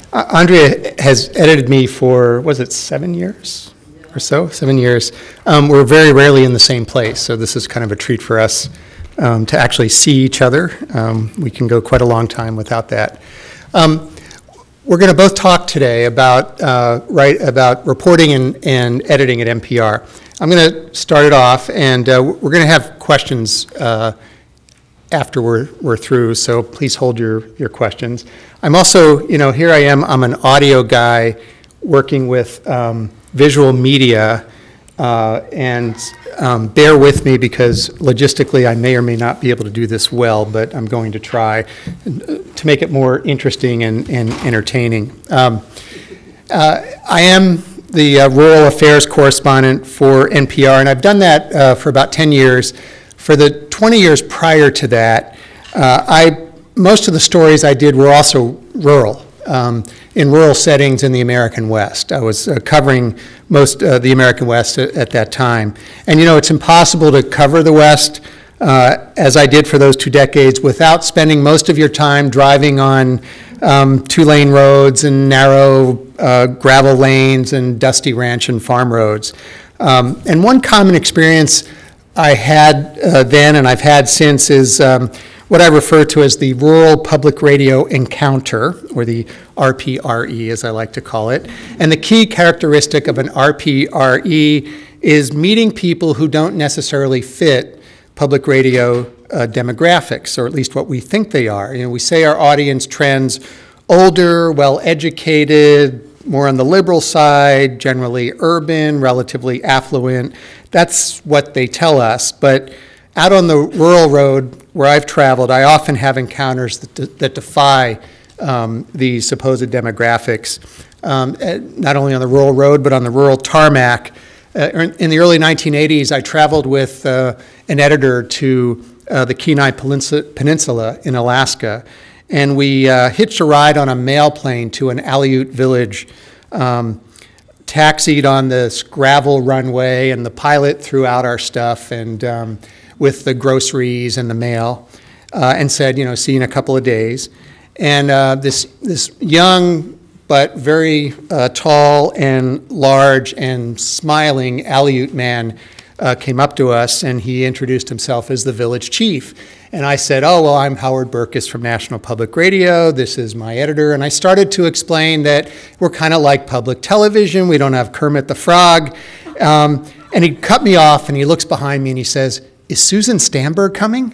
Andrea has edited me for, was it 7 years or so? 7 years. We're very rarely in the same place, so this is kind of a treat for us to actually see each other. We can go quite a long time without that. We're going to both talk today about about reporting and editing at NPR. I'm going to start it off, and we're going to have questions after we're through, so please hold your questions. I'm also, here I am, I'm an audio guy working with visual media, and bear with me because logistically I may or may not be able to do this well, but I'm going to try to make it more interesting and entertaining. I am the Rural Affairs correspondent for NPR, and I've done that for about 10 years. For the 20 years prior to that, most of the stories I did were also rural, in rural settings in the American West. I was covering most of the American West at that time. And it's impossible to cover the West, as I did for those 2 decades, without spending most of your time driving on 2-lane roads and narrow gravel lanes and dusty ranch and farm roads. And one common experience I had then and I've had since is what I refer to as the Rural Public Radio Encounter, or the RPRE as I like to call it. And the key characteristic of an RPRE is meeting people who don't necessarily fit public radio demographics, or at least what we think they are. We say our audience trends older, well-educated, more on the liberal side, generally urban, relatively affluent. That's what they tell us. But out on the rural road where I've traveled, I often have encounters that defy the supposed demographics, not only on the rural road, but on the rural tarmac. In the early 1980s, I traveled with an editor to the Kenai Peninsula in Alaska, and we hitched a ride on a mail plane to an Aleut village, taxied on this gravel runway, and the pilot threw out our stuff and with the groceries and the mail, and said, see you in a couple of days. And this young but very tall and large and smiling Aleut man came up to us, and he introduced himself as the village chief. And I said, oh, well, I'm Howard Berkes from National Public Radio. This is my editor. And I started to explain that we're kind of like public television. We don't have Kermit the Frog. And he cut me off, and he looks behind me, and he says, is Susan Stamberg coming?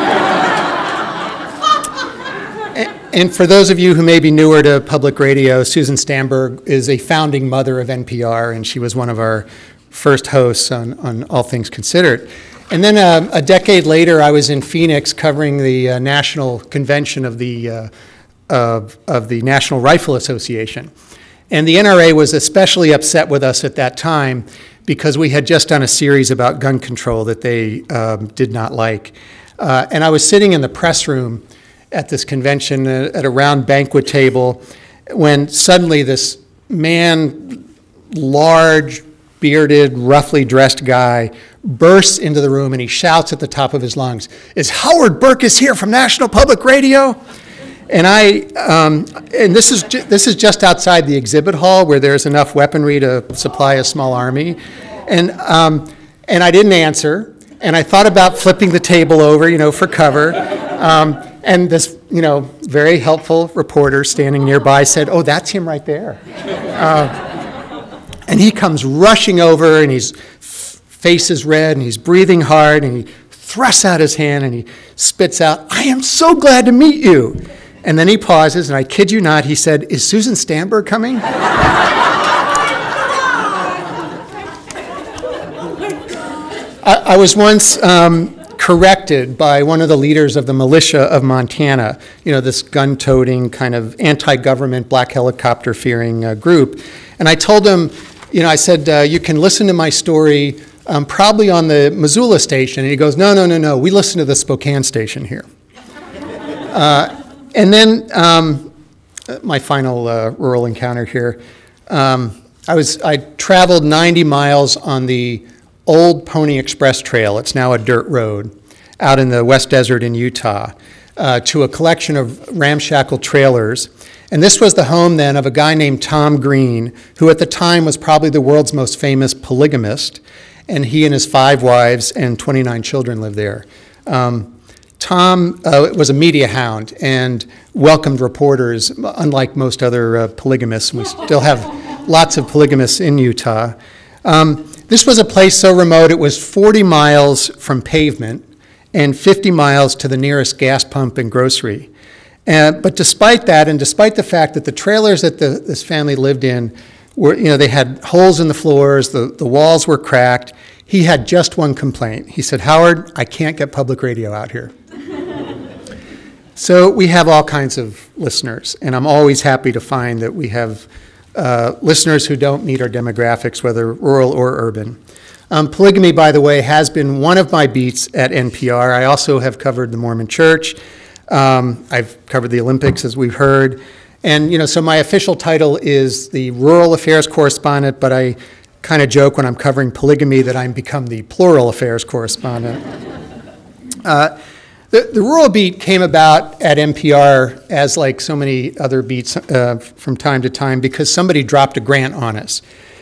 And for those of you who may be newer to public radio, Susan Stamberg is a founding mother of NPR, and she was one of our first hosts on All Things Considered. And then a decade later, I was in Phoenix covering the national convention of the National Rifle Association. And the NRA was especially upset with us at that time because we had just done a series about gun control that they did not like. And I was sitting in the press room at this convention at a round banquet table when suddenly this man, large, bearded, roughly dressed guy, bursts into the room and he shouts at the top of his lungs, is Howard Berkes here from National Public Radio? And and this is just outside the exhibit hall where there's enough weaponry to supply a small army. And I didn't answer, and I thought about flipping the table over, for cover. And this, very helpful reporter standing nearby said, oh, that's him right there. And he comes rushing over, and his face is red, and he's breathing hard, and he thrusts out his hand, and he spits out, I am so glad to meet you. And then he pauses, and I kid you not, he said, is Susan Stamberg coming? I was once corrected by one of the leaders of the militia of Montana, this gun-toting kind of anti-government black helicopter-fearing group. And I told him, I said, you can listen to my story probably on the Missoula station. And he goes, no, we listen to the Spokane station here. And then my final rural encounter here, I traveled 90 miles on the old Pony Express Trail. It's now a dirt road out in the West Desert in Utah, to a collection of ramshackle trailers. And this was the home then of a guy named Tom Green, who at the time was probably the world's most famous polygamist, and he and his 5 wives and 29 children lived there. Tom was a media hound and welcomed reporters, unlike most other polygamists. We still have lots of polygamists in Utah. This was a place so remote it was 40 miles from pavement and 50 miles to the nearest gas pump and grocery. But despite that, and despite the fact that the trailers that this family lived in were, they had holes in the floors, the walls were cracked, he had just one complaint. He said, "Howard, I can't get public radio out here." So we have all kinds of listeners, and I'm always happy to find that we have listeners who don't meet our demographics, whether rural or urban. Polygamy, by the way, has been one of my beats at NPR. I also have covered the Mormon Church. I've covered the Olympics, as we've heard. And, so my official title is the Rural Affairs Correspondent, but I kind of joke when I'm covering polygamy that I'm become the Plural Affairs Correspondent. The rural beat came about at NPR, as like so many other beats from time to time, because somebody dropped a grant on us.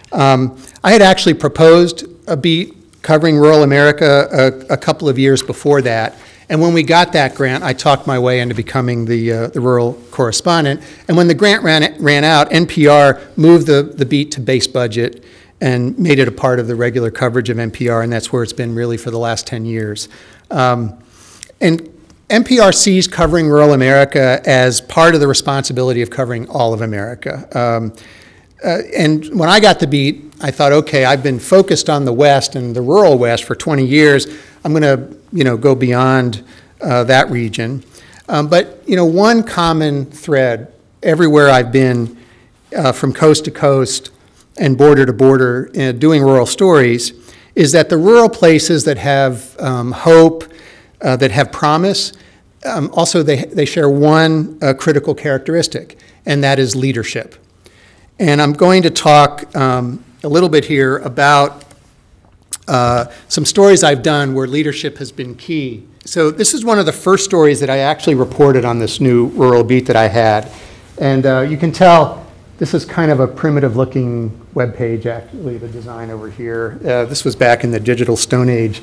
I had actually proposed a beat covering rural America a couple of years before that, and when we got that grant, I talked my way into becoming the rural correspondent. And when the grant ran out, NPR moved the beat to base budget and made it a part of the regular coverage of NPR, and that's where it's been really for the last 10 years. And NPR sees covering rural America as part of the responsibility of covering all of America. And when I got the beat, I thought, okay, I've been focused on the West and the rural West for 20 years. I'm going to, go beyond that region. But, one common thread everywhere I've been, from coast to coast and border to border, doing rural stories, is that the rural places that have hope, that have promise, also they share one critical characteristic, and that is leadership. And I'm going to talk a little bit here about some stories I've done where leadership has been key. So this is one of the first stories that I actually reported on this new rural beat that I had. And you can tell this is kind of a primitive looking web page, actually, the design over here. This was back in the digital Stone Age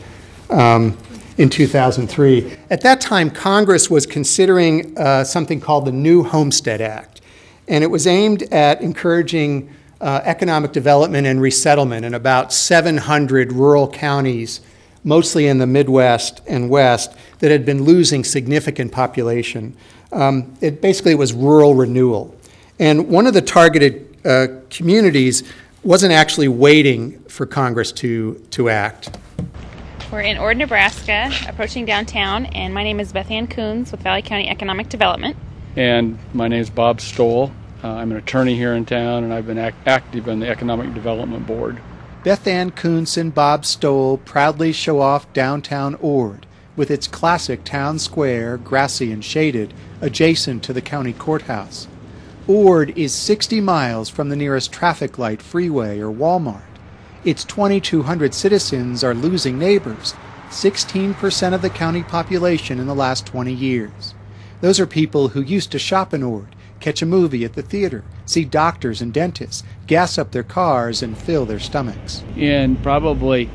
in 2003. At that time, Congress was considering something called the New Homestead Act. And it was aimed at encouraging economic development and resettlement in about 700 rural counties, mostly in the Midwest and West, that had been losing significant population. It basically was rural renewal. And one of the targeted communities wasn't actually waiting for Congress to act. We're in Ord, Nebraska, approaching downtown, and my name is Beth Ann Coons with Valley County Economic Development. And my name is Bob Stoll. I'm an attorney here in town, and I've been active in the Economic Development Board. Beth Ann Coons and Bob Stoll proudly show off downtown Ord, with its classic town square, grassy and shaded, adjacent to the county courthouse. Ord is 60 miles from the nearest traffic light, freeway, or Walmart. Its 2,200 citizens are losing neighbors, 16% of the county population in the last 20 years. Those are people who used to shop in Ord, catch a movie at the theater, see doctors and dentists, gas up their cars, and fill their stomachs. In probably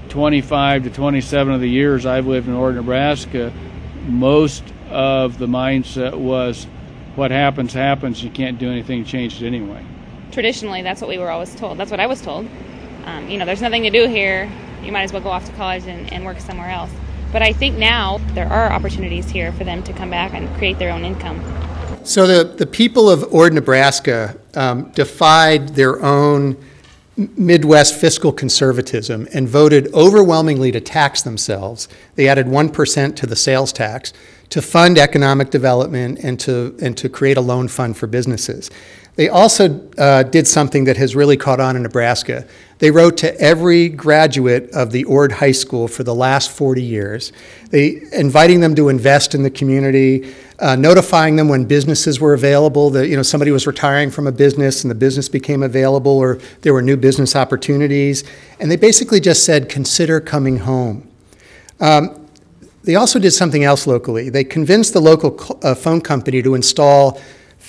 25 to 27 of the years I've lived in Ord, Nebraska, most of the mindset was, what happens, happens. You can't do anything to change it anyway. Traditionally, that's what we were always told. That's what I was told. There's nothing to do here. You might as well go off to college and work somewhere else. But I think now there are opportunities here for them to come back and create their own income. So the people of Ord, Nebraska defied their own Midwest fiscal conservatism and voted overwhelmingly to tax themselves. They added 1% to the sales tax to fund economic development and to create a loan fund for businesses. They also did something that has really caught on in Nebraska. They wrote to every graduate of the Ord High School for the last 40 years, inviting them to invest in the community, notifying them when businesses were available, that somebody was retiring from a business and the business became available, or there were new business opportunities. And they basically just said, consider coming home. They also did something else locally. They convinced the local phone company to install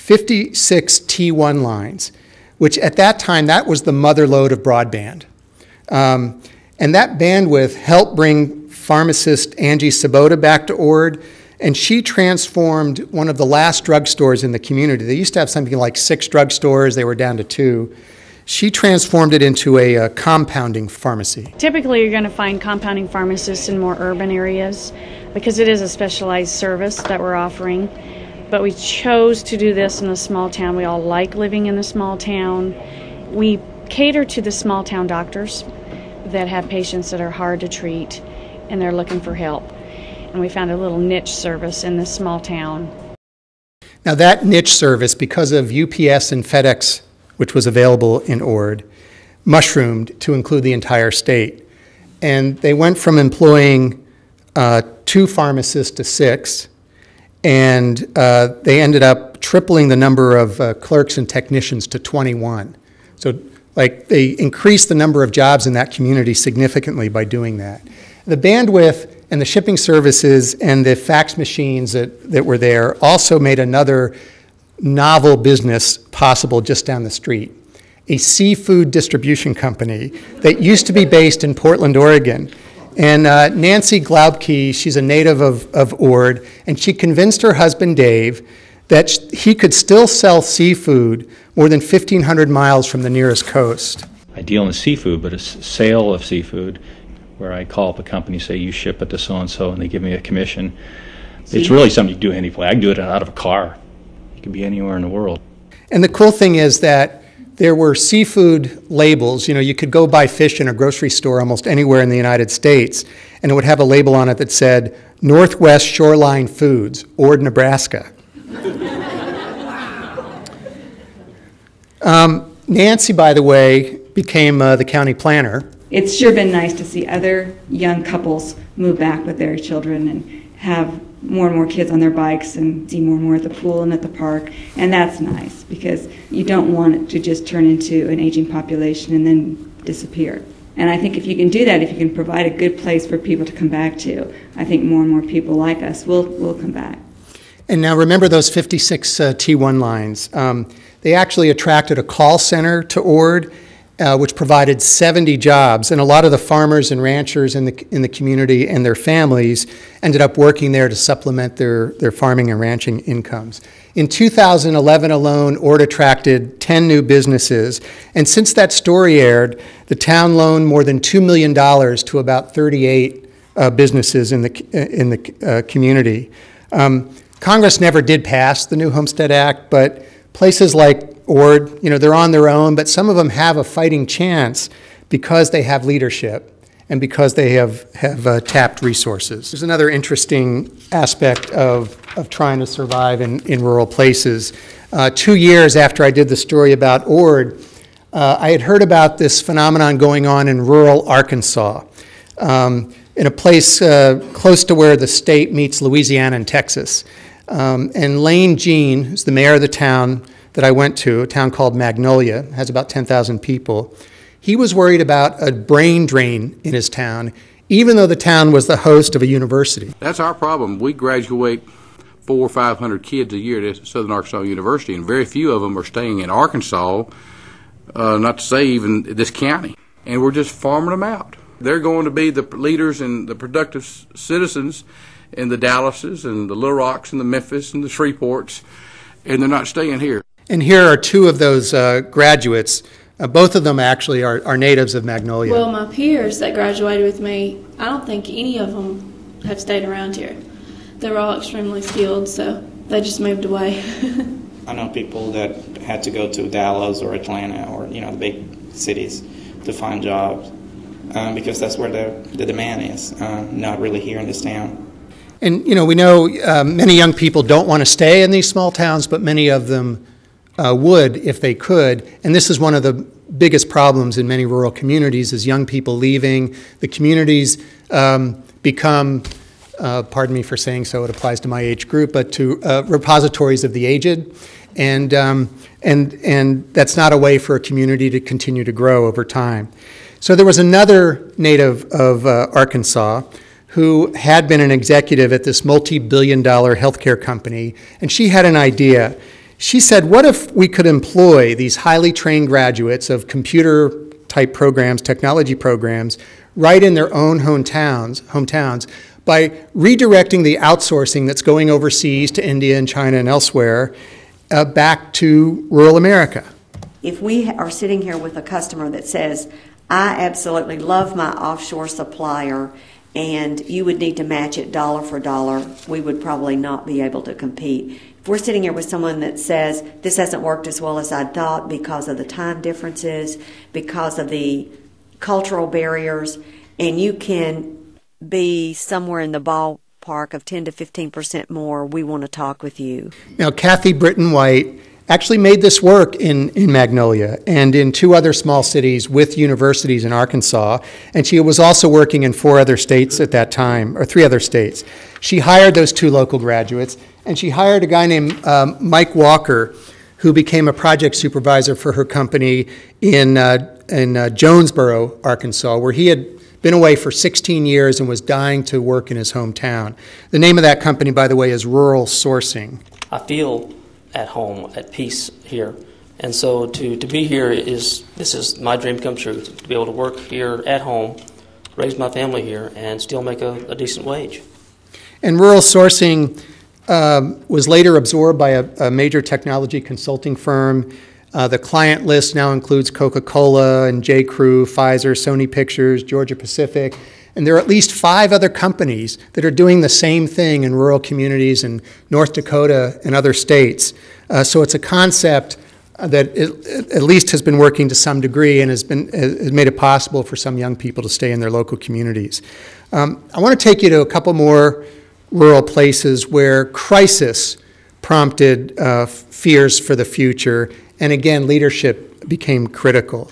56 T1 lines, which at that time, that was the mother lode of broadband. And that bandwidth helped bring pharmacist Angie Sabota back to Ord, and she transformed one of the last drugstores in the community. They used to have something like 6 drugstores. They were down to 2. She transformed it into a compounding pharmacy. Typically, you're going to find compounding pharmacists in more urban areas because it is a specialized service that we're offering. But we chose to do this in a small town. We all like living in a small town. We cater to the small town doctors that have patients that are hard to treat and they're looking for help. And we found a little niche service in this small town. Now that niche service, because of UPS and FedEx, which was available in Ord, mushroomed to include the entire state. And they went from employing 2 pharmacists to 6, and they ended up tripling the number of clerks and technicians to 21. So they increased the number of jobs in that community significantly by doing that. The bandwidth and the shipping services and the fax machines that were there also made another novel business possible just down the street. A seafood distribution company that used to be based in Portland, Oregon. And Nancy Glaubke, she's a native of Ord, and she convinced her husband Dave that he could still sell seafood more than 1,500 miles from the nearest coast. I deal in seafood, but a sale of seafood where I call up a company, say you ship it to so-and-so, and they give me a commission. It's really something you can do any place. I can do it out of a car. It could be anywhere in the world. And the cool thing is that there were seafood labels. You know, you could go buy fish in a grocery store almost anywhere in the United States, and it would have a label on it that said, Northwest Shoreline Foods, Ord, Nebraska. Nancy, by the way, became the county planner. It's sure been nice to see other young couples move back with their children and have more and more kids on their bikes and see more and more at the pool and at the park. And that's nice because you don't want it to just turn into an aging population and then disappear. And I think if you can do that, if you can provide a good place for people to come back to, I think more and more people like us will come back. And now remember those 56 T1 lines. They actually attracted a call center to Ord, which provided 70 jobs, and a lot of the farmers and ranchers in the community and their families ended up working there to supplement their farming and ranching incomes. In 2011 alone, Ord attracted 10 new businesses, and since that story aired, the town loaned more than $2 million to about 38 businesses in the community. Congress never did pass the new Homestead Act, but places like Ord, you know, they're on their own, but some of them have a fighting chance because they have leadership and because they have tapped resources. There's another interesting aspect of trying to survive in rural places. 2 years after I did the story about Ord, I had heard about this phenomenon going on in rural Arkansas, in a place close to where the state meets Louisiana and Texas. And Lane Jean, who's the mayor of the town that I went to, a town called Magnolia, has about 10,000 people, he was worried about a brain drain in his town, even though the town was the host of a university. That's our problem. We graduate 400 or 500 kids a year at Southern Arkansas University, and very few of them are staying in Arkansas, not to say even this county. And we're just farming them out. They're going to be the leaders and the productive citizens in the Dallases and the Little Rocks and the Memphis and the Shreveports, and they're not staying here. And here are 2 of those graduates. Both of them actually are natives of Magnolia. Well, my peers that graduated with me, I don't think any of them have stayed around here. They were all extremely skilled, so they just moved away. I know people that had to go to Dallas or Atlanta or, you know, the big cities to find jobs because that's where the demand is, not really here in this town. And, you know, we know many young people don't want to stay in these small towns, but many of them would if they could. And this is one of the biggest problems in many rural communities is young people leaving. The communities become, pardon me for saying so, it applies to my age group, but to repositories of the aged. And that's not a way for a community to continue to grow over time. So there was another native of Arkansas who had been an executive at this multi-billion-dollar healthcare company, and she had an idea. She said, what if we could employ these highly trained graduates of computer-type programs, technology programs, right in their own hometowns by redirecting the outsourcing that's going overseas to India and China and elsewhere back to rural America? If we are sitting here with a customer that says, I absolutely love my offshore supplier, and you would need to match it dollar for dollar, we would probably not be able to compete. If we're sitting here with someone that says, this hasn't worked as well as I thought because of the time differences, because of the cultural barriers, and you can be somewhere in the ballpark of 10 to 15% more, we want to talk with you. Now, Kathy Britton White actually made this work in Magnolia and in 2 other small cities with universities in Arkansas, and she was also working in 4 other states at that time, or 3 other states. She hired those 2 local graduates, and she hired a guy named Mike Walker, who became a project supervisor for her company in Jonesboro, Arkansas, where he had been away for 16 years and was dying to work in his hometown. The name of that company, by the way, is Rural Sourcing. I feel at home, at peace here. And so to be here this is my dream come true, to be able to work here at home, raise my family here, and still make a decent wage. And Rural Sourcing was later absorbed by a major technology consulting firm. The client list now includes Coca-Cola and J.Crew, Pfizer, Sony Pictures, Georgia Pacific, and there are at least 5 other companies that are doing the same thing in rural communities in North Dakota and other states. So it's a concept that at least has been working to some degree and has made it possible for some young people to stay in their local communities. I want to take you to a couple more rural places where crisis prompted fears for the future, and again, leadership became critical.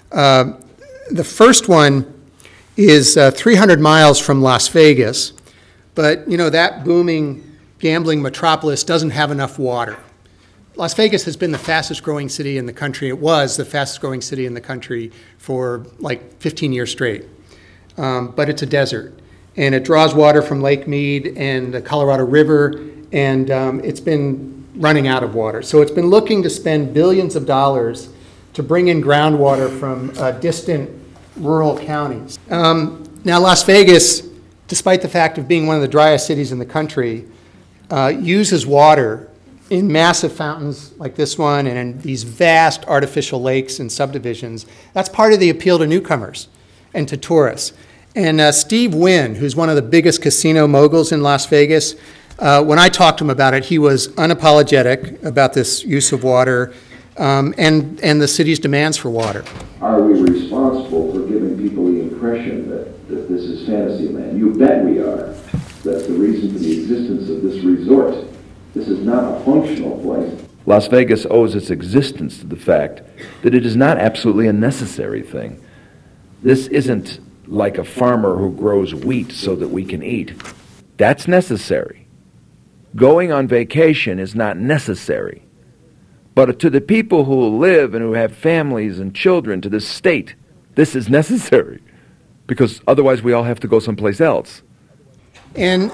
The first one is 300 miles from Las Vegas, but that booming gambling metropolis doesn't have enough water. Las Vegas has been the fastest growing city in the country. It was the fastest growing city in the country for like 15 years straight, but it's a desert. And it draws water from Lake Mead and the Colorado River, and it's been running out of water. So it's been looking to spend billions of dollars to bring in groundwater from distant rural counties. Now, Las Vegas, despite the fact of being one of the driest cities in the country, uses water in massive fountains like this one and in these vast artificial lakes and subdivisions. That's part of the appeal to newcomers and to tourists. And Steve Wynn, who's one of the biggest casino moguls in Las Vegas, when I talked to him about it, he was unapologetic about this use of water and the city's demands for water. Are we responsible for giving people the impression that this is fantasy land? You bet we are. That's the reason for the existence of this resort. This is not a functional place. Las Vegas owes its existence to the fact that it is not absolutely a necessary thing. This isn't like a farmer who grows wheat so that we can eat. That's necessary. Going on vacation is not necessary. But to the people who live and who have families and children, to this state, this is necessary. Because otherwise we all have to go someplace else. And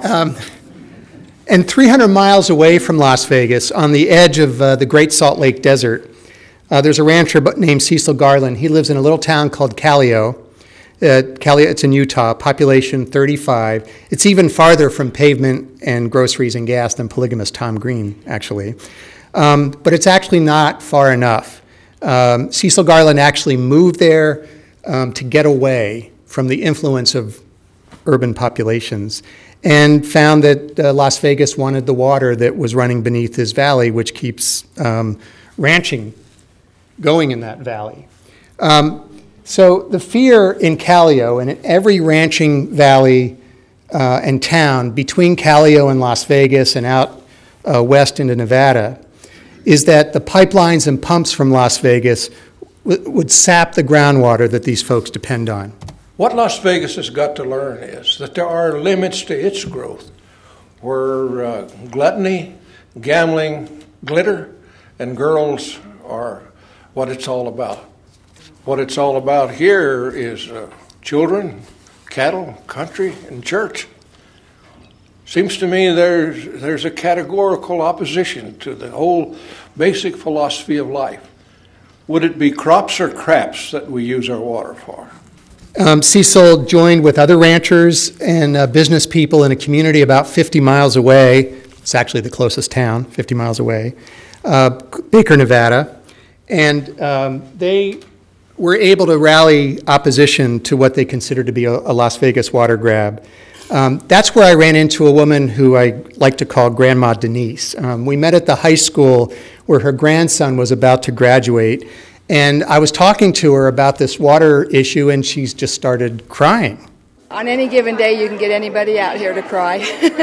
300 miles away from Las Vegas, on the edge of the Great Salt Lake Desert, there's a rancher named Cecil Garland. He lives in a little town called Callio. It's in Utah, population 35. It's even farther from pavement and groceries and gas than polygamous Tom Green, actually. But it's actually not far enough. Cecil Garland actually moved there to get away from the influence of urban populations and found that Las Vegas wanted the water that was running beneath his valley, which keeps ranching going in that valley. So the fear in Callio and in every ranching valley and town between Callio and Las Vegas and out west into Nevada is that the pipelines and pumps from Las Vegas would sap the groundwater that these folks depend on. What Las Vegas has got to learn is that there are limits to its growth, where gluttony, gambling, glitter, and girls are what it's all about. What it's all about here is children, cattle, country, and church. Seems to me there's a categorical opposition to the whole basic philosophy of life. Would it be crops or craps that we use our water for? Cecil joined with other ranchers and business people in a community about 50 miles away. It's actually the closest town, 50 miles away, Baker, Nevada. And they were able to rally opposition to what they considered to be a Las Vegas water grab. That's where I ran into a woman who I like to call Grandma Denise. We met at the high school where her grandson was about to graduate, and I was talking to her about this water issue, and she's just started crying. On any given day, you can get anybody out here to cry.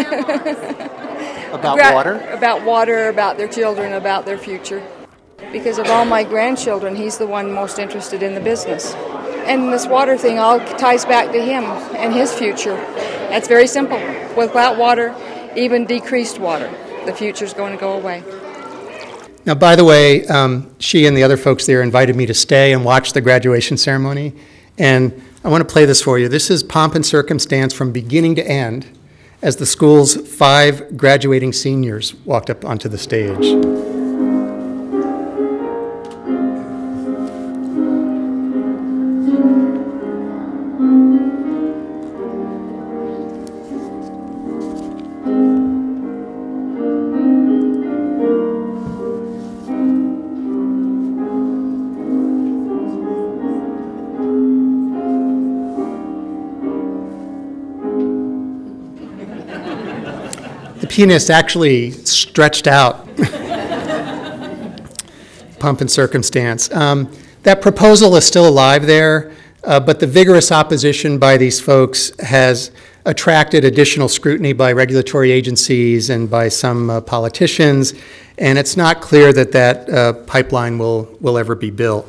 About water? About water, about their children, about their future. Because of all my grandchildren, he's the one most interested in the business. And this water thing all ties back to him and his future. That's very simple. Without water, even decreased water, the future's going to go away. Now, by the way, she and the other folks there invited me to stay and watch the graduation ceremony. And I want to play this for you. This is pomp and circumstance from beginning to end as the school's 5 graduating seniors walked up onto the stage. The pianist actually stretched out. Pomp and circumstance. That proposal is still alive there, but the vigorous opposition by these folks has attracted additional scrutiny by regulatory agencies and by some politicians, and it's not clear that that pipeline will ever be built.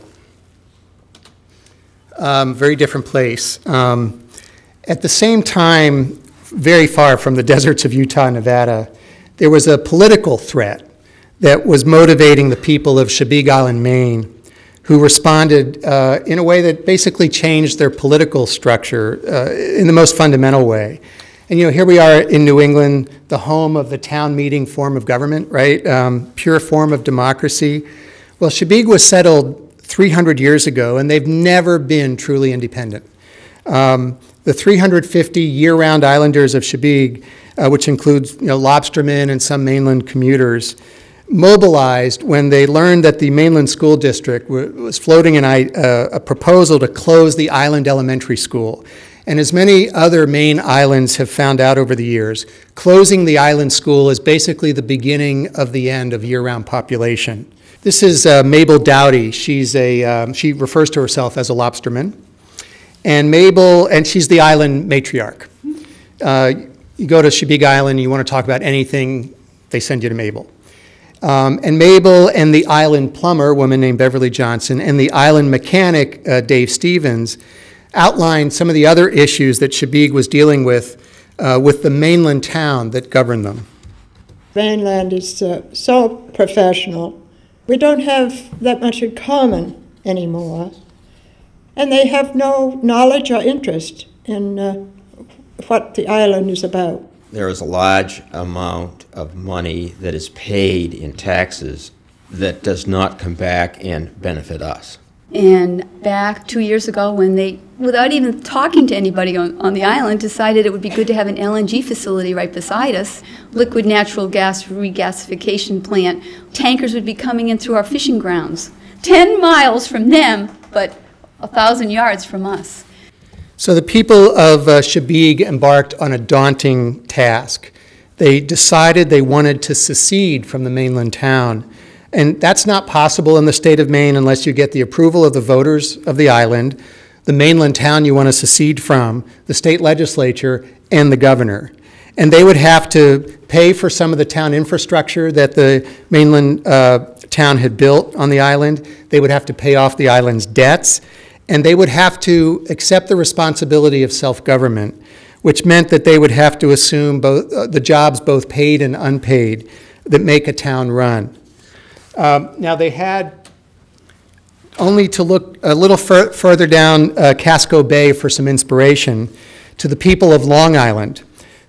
Very different place. At the same time, very far from the deserts of Utah and Nevada, there was a political threat that was motivating the people of Chebeague Island, Maine, who responded in a way that basically changed their political structure in the most fundamental way. And here we are in New England, the home of the town meeting form of government, right? Pure form of democracy. Well, Chebeague was settled 300 years ago, and they've never been truly independent. The 350 year-round islanders of Chebeague, which includes lobstermen and some mainland commuters, mobilized when they learned that the mainland school district was floating a proposal to close the island elementary school. And as many other Maine islands have found out over the years, closing the island school is basically the beginning of the end of year-round population. This is Mabel Dowdy. She refers to herself as a lobsterman. And Mabel, and she's the island matriarch. You go to Chebeague Island, you want to talk about anything, they send you to Mabel. And Mabel and the island plumber, a woman named Beverly Johnson, and the island mechanic, Dave Stevens, outlined some of the other issues that Chebeague was dealing with the mainland town that governed them. Mainland is so professional. We don't have that much in common anymore. And they have no knowledge or interest in what the island is about. There is a large amount of money that is paid in taxes that does not come back and benefit us. And back 2 years ago when they, without even talking to anybody on the island, decided it would be good to have an LNG facility right beside us, liquid natural gas regasification plant. Tankers would be coming in through our fishing grounds, 10 miles from them, but 1,000 yards from us. So the people of Chebeague embarked on a daunting task. They decided they wanted to secede from the mainland town. And that's not possible in the state of Maine unless you get the approval of the voters of the island, the mainland town you want to secede from, the state legislature, and the governor. And they would have to pay for some of the town infrastructure that the mainland town had built on the island. They would have to pay off the island's debts. And they would have to accept the responsibility of self-government, which meant that they would have to assume both the jobs, both paid and unpaid, that make a town run. Now they had only to look a little further down Casco Bay for some inspiration to the people of Long Island,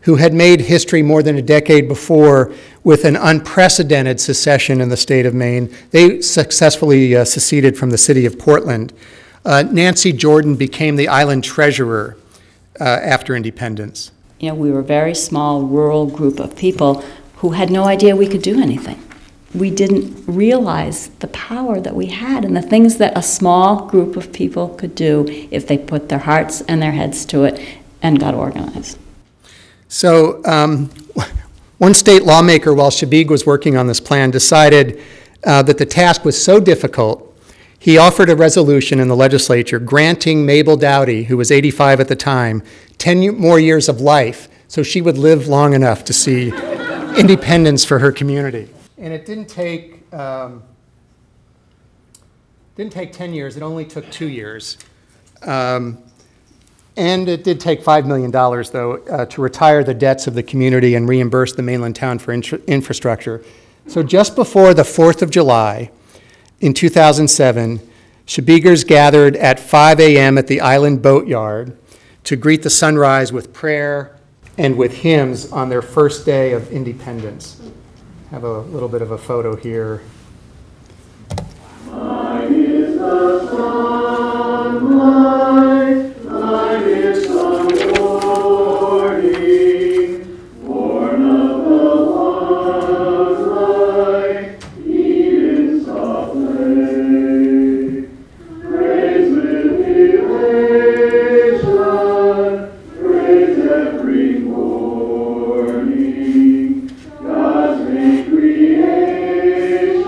who had made history more than a decade before with an unprecedented secession in the state of Maine. They successfully seceded from the city of Portland. Nancy Jordan became the island treasurer after independence. You know, we were a very small rural group of people who had no idea we could do anything. We didn't realize the power that we had and the things that a small group of people could do if they put their hearts and their heads to it and got organized. So one state lawmaker, while Shabig was working on this plan, decided that the task was so difficult, he offered a resolution in the legislature granting Mabel Dowdy, who was 85 at the time, 10 more years of life so she would live long enough to see independence for her community. And it didn't take 10 years, it only took 2 years. And it did take $5 million, though, to retire the debts of the community and reimburse the mainland town for infrastructure. So just before the 4th of July in 2007, Shabigers gathered at 5 a.m. at the island boatyard to greet the sunrise with prayer and with hymns on their first day of independence. I have a little bit of a photo here. Mine is the sunlight, mine is the morning, born of the love's light, Eden's soft lay. Praise with elation, praise every morning, God's great creation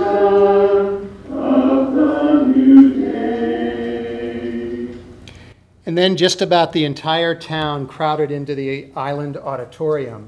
of the new day. And then just about the entire town crowded into the island auditorium.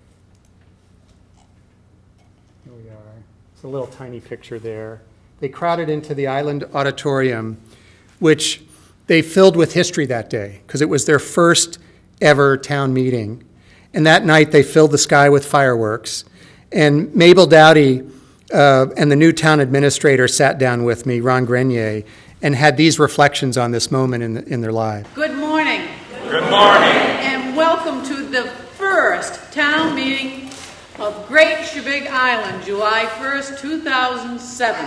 Here we are. It's a little tiny picture there. They crowded into the island auditorium, which they filled with history that day, because it was their first ever town meeting. And that night they filled the sky with fireworks. And Mabel Dowdy and the new town administrator sat down with me, Ron Grenier, and had these reflections on this moment in their lives. Good morning. Good morning. And welcome to the first town meeting of Great Shabig Island, July 1st, 2007.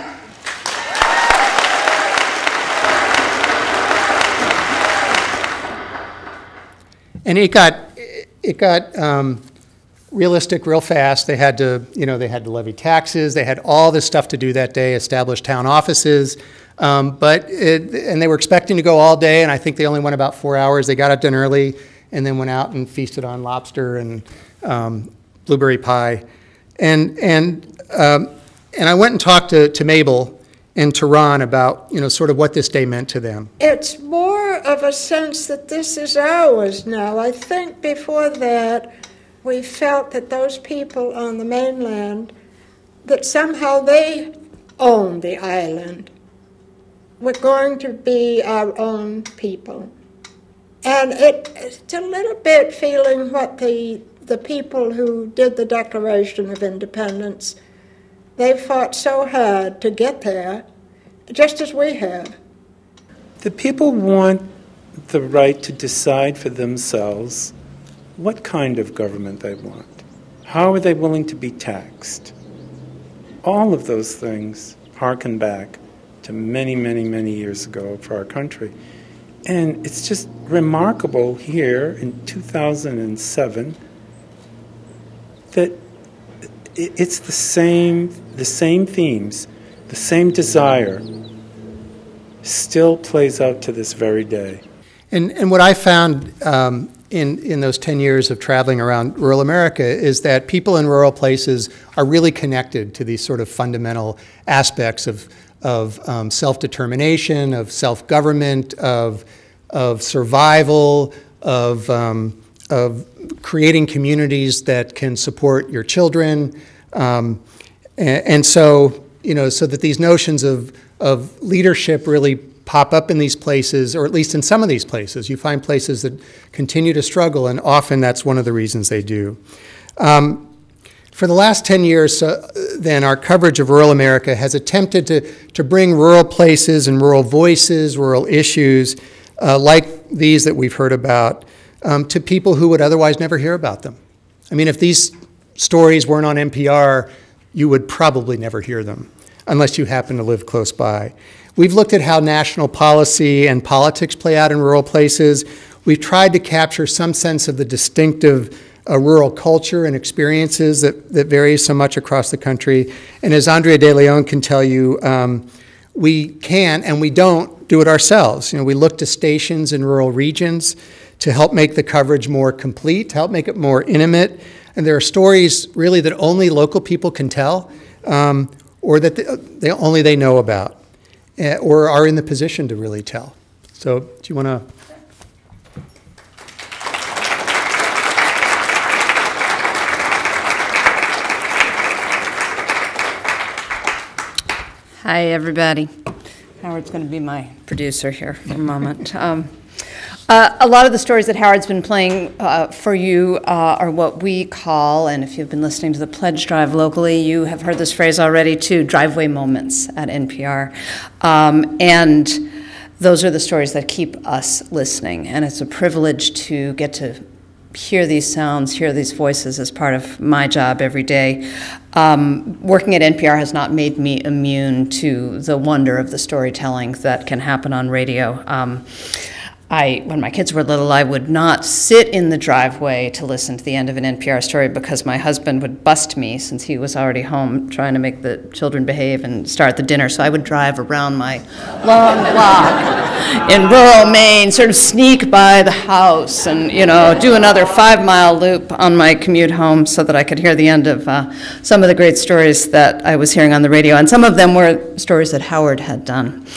And it got realistic real fast. They had to levy taxes. They had all this stuff to do that day, establish town offices. And they were expecting to go all day, and I think they only went about 4 hours. They got it done early and then went out and feasted on lobster and blueberry pie. And I went and talked to Mabel and to Ron about, sort of what this day meant to them. It's more of a sense that this is ours now. I think before that, we felt that those people on the mainland, that somehow they own the island. We're going to be our own people. And it's a little bit feeling what the people who did the Declaration of Independence, they fought so hard to get there, just as we have. The people want the right to decide for themselves what kind of government they want. How are they willing to be taxed? All of those things harken back to many, many, many years ago for our country. And it's just remarkable here in 2007 that it's the same themes, the same desire still plays out to this very day. And what I found in those 10 years of traveling around rural America is that people in rural places are really connected to these sort of fundamental aspects of self-determination, of self-government, of survival, of creating communities that can support your children, and so so that these notions of leadership really pop up in these places, or at least in some of these places. You find places that continue to struggle, and often that's one of the reasons they do. For the last 10 years, then, our coverage of rural America has attempted to bring rural places and rural voices, rural issues, like these that we've heard about, to people who would otherwise never hear about them. I mean, if these stories weren't on NPR, you would probably never hear them, unless you happen to live close by. We've looked at how national policy and politics play out in rural places. We've tried to capture some sense of the distinctive rural culture and experiences that vary so much across the country. And as Andrea DeLeon can tell you, we can and we don't do it ourselves. We look to stations in rural regions to help make the coverage more complete, to help make it more intimate. And there are stories really that only local people can tell, or that only they know about, or are in the position to really tell. So do you want to? Hi, everybody. Howard's going to be my producer here for a moment. A lot of the stories that Howard's been playing for you are what we call, and if you've been listening to the pledge drive locally, you have heard this phrase already too, driveway moments at NPR. And those are the stories that keep us listening. And it's a privilege to get to hear these sounds, hear these voices as part of my job every day. Working at NPR has not made me immune to the wonder of the storytelling that can happen on radio. When my kids were little, I would not sit in the driveway to listen to the end of an NPR story because my husband would bust me since he was already home trying to make the children behave and start the dinner. So I would drive around my long block in rural Maine, sort of sneak by the house and, do another 5-mile loop on my commute home so that I could hear the end of some of the great stories that I was hearing on the radio. And some of them were stories that Howard had done.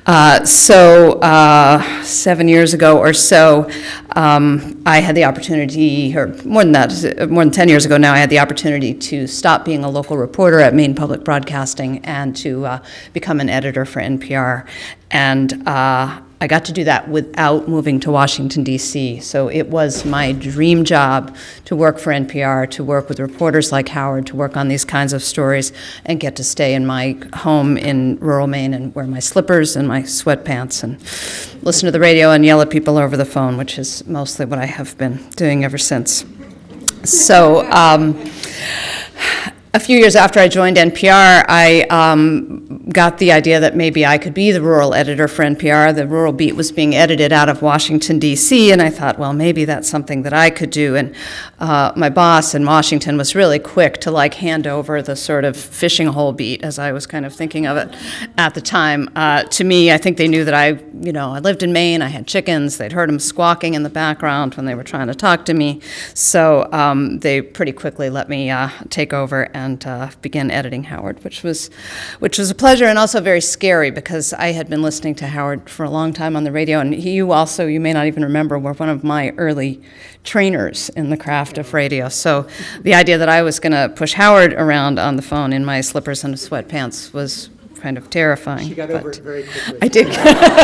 7 years ago or so, I had the opportunity, or more than that, more than 10 years ago now, I had the opportunity to stop being a local reporter at Maine Public Broadcasting and to become an editor for NPR. And I got to do that without moving to Washington, D.C. So it was my dream job to work for NPR, to work with reporters like Howard, to work on these kinds of stories, and get to stay in my home in rural Maine and wear my slippers and my sweatpants and listen to the radio and yell at people over the phone, which is mostly what I have been doing ever since. So a few years after I joined NPR, I got the idea that maybe I could be the rural editor for NPR. The rural beat was being edited out of Washington, D.C., and I thought, well, maybe that's something that I could do. And my boss in Washington was really quick to hand over the sort of fishing hole beat, as I was kind of thinking of it at the time. To me, I think they knew that I lived in Maine, I had chickens, they'd heard them squawking in the background when they were trying to talk to me. So they pretty quickly let me take over and begin editing Howard, which was a pleasure and also very scary because I had been listening to Howard for a long time on the radio, and you may not even remember, were one of my early trainers in the craft of radio. So the idea that I was going to push Howard around on the phone in my slippers and sweatpants was kind of terrifying. She got over it very quickly. I did.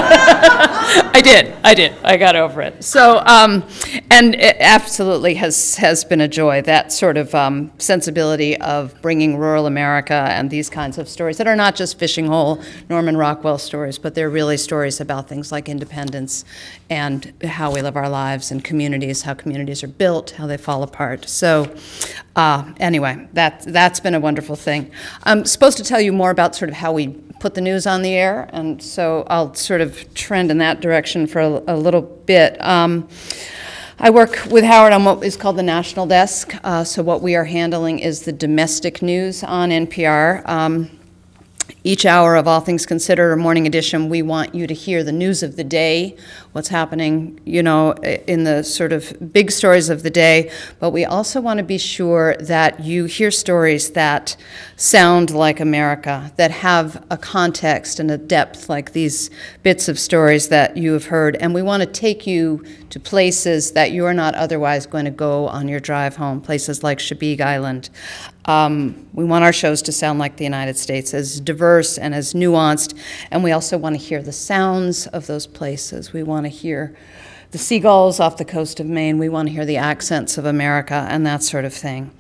I got over it. So, and it absolutely has been a joy, that sort of sensibility of bringing rural America and these kinds of stories that are not just fishing hole Norman Rockwell stories, but they're really stories about things like independence and how we live our lives and communities, how communities are built, how they fall apart. So anyway, that's been a wonderful thing. I'm supposed to tell you more about sort of how we put the news on the air, and so I'll sort of trend in that direction for a little bit. I work with Howard on what is called the National Desk, so what we are handling is the domestic news on NPR. Each hour of All Things Considered or Morning Edition, we want you to hear the news of the day, what's happening, in the sort of big stories of the day, but we also want to be sure that you hear stories that sound like America, that have a context and a depth like these bits of stories that you have heard, and we want to take you to places that you are not otherwise going to go on your drive home, places like Chebeague Island. We want our shows to sound like the United States, as diverse and as nuanced, and we also want to hear the sounds of those places. We want to hear the seagulls off the coast of Maine. We want to hear the accents of America and that sort of thing.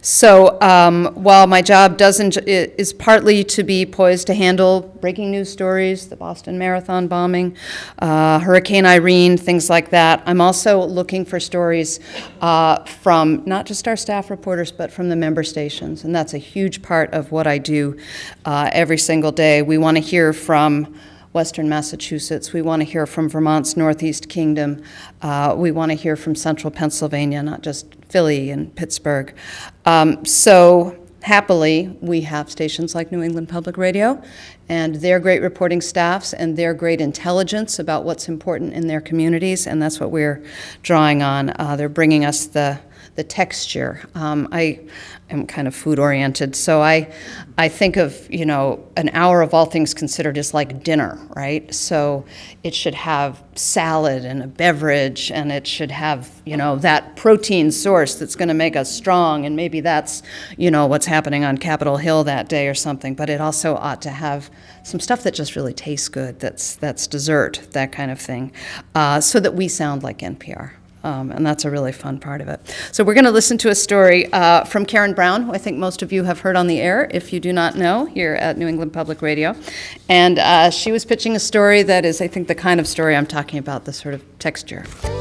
So while my job is partly to be poised to handle breaking news stories, the Boston Marathon bombing, Hurricane Irene, things like that, I'm also looking for stories from not just our staff reporters, but from the member stations. And that's a huge part of what I do every single day. We want to hear from Western Massachusetts. We want to hear from Vermont's Northeast Kingdom. We want to hear from Central Pennsylvania, not just Philly and Pittsburgh. So happily, we have stations like New England Public Radio and their great reporting staffs and their great intelligence about what's important in their communities, and that's what we're drawing on. They're bringing us the texture. I am kind of food-oriented, so I think of, an hour of all things considered as like dinner, right? So it should have salad and a beverage, and it should have, that protein source that's going to make us strong, and maybe that's, what's happening on Capitol Hill that day or something, but it also ought to have some stuff that just really tastes good, that's dessert, that kind of thing, so that we sound like NPR. And that's a really fun part of it. So we're going to listen to a story from Karen Brown, who I think most of you have heard on the air, if you do not know, here at New England Public Radio. And she was pitching a story that is, I think, the kind of story I'm talking about, the sort of texture.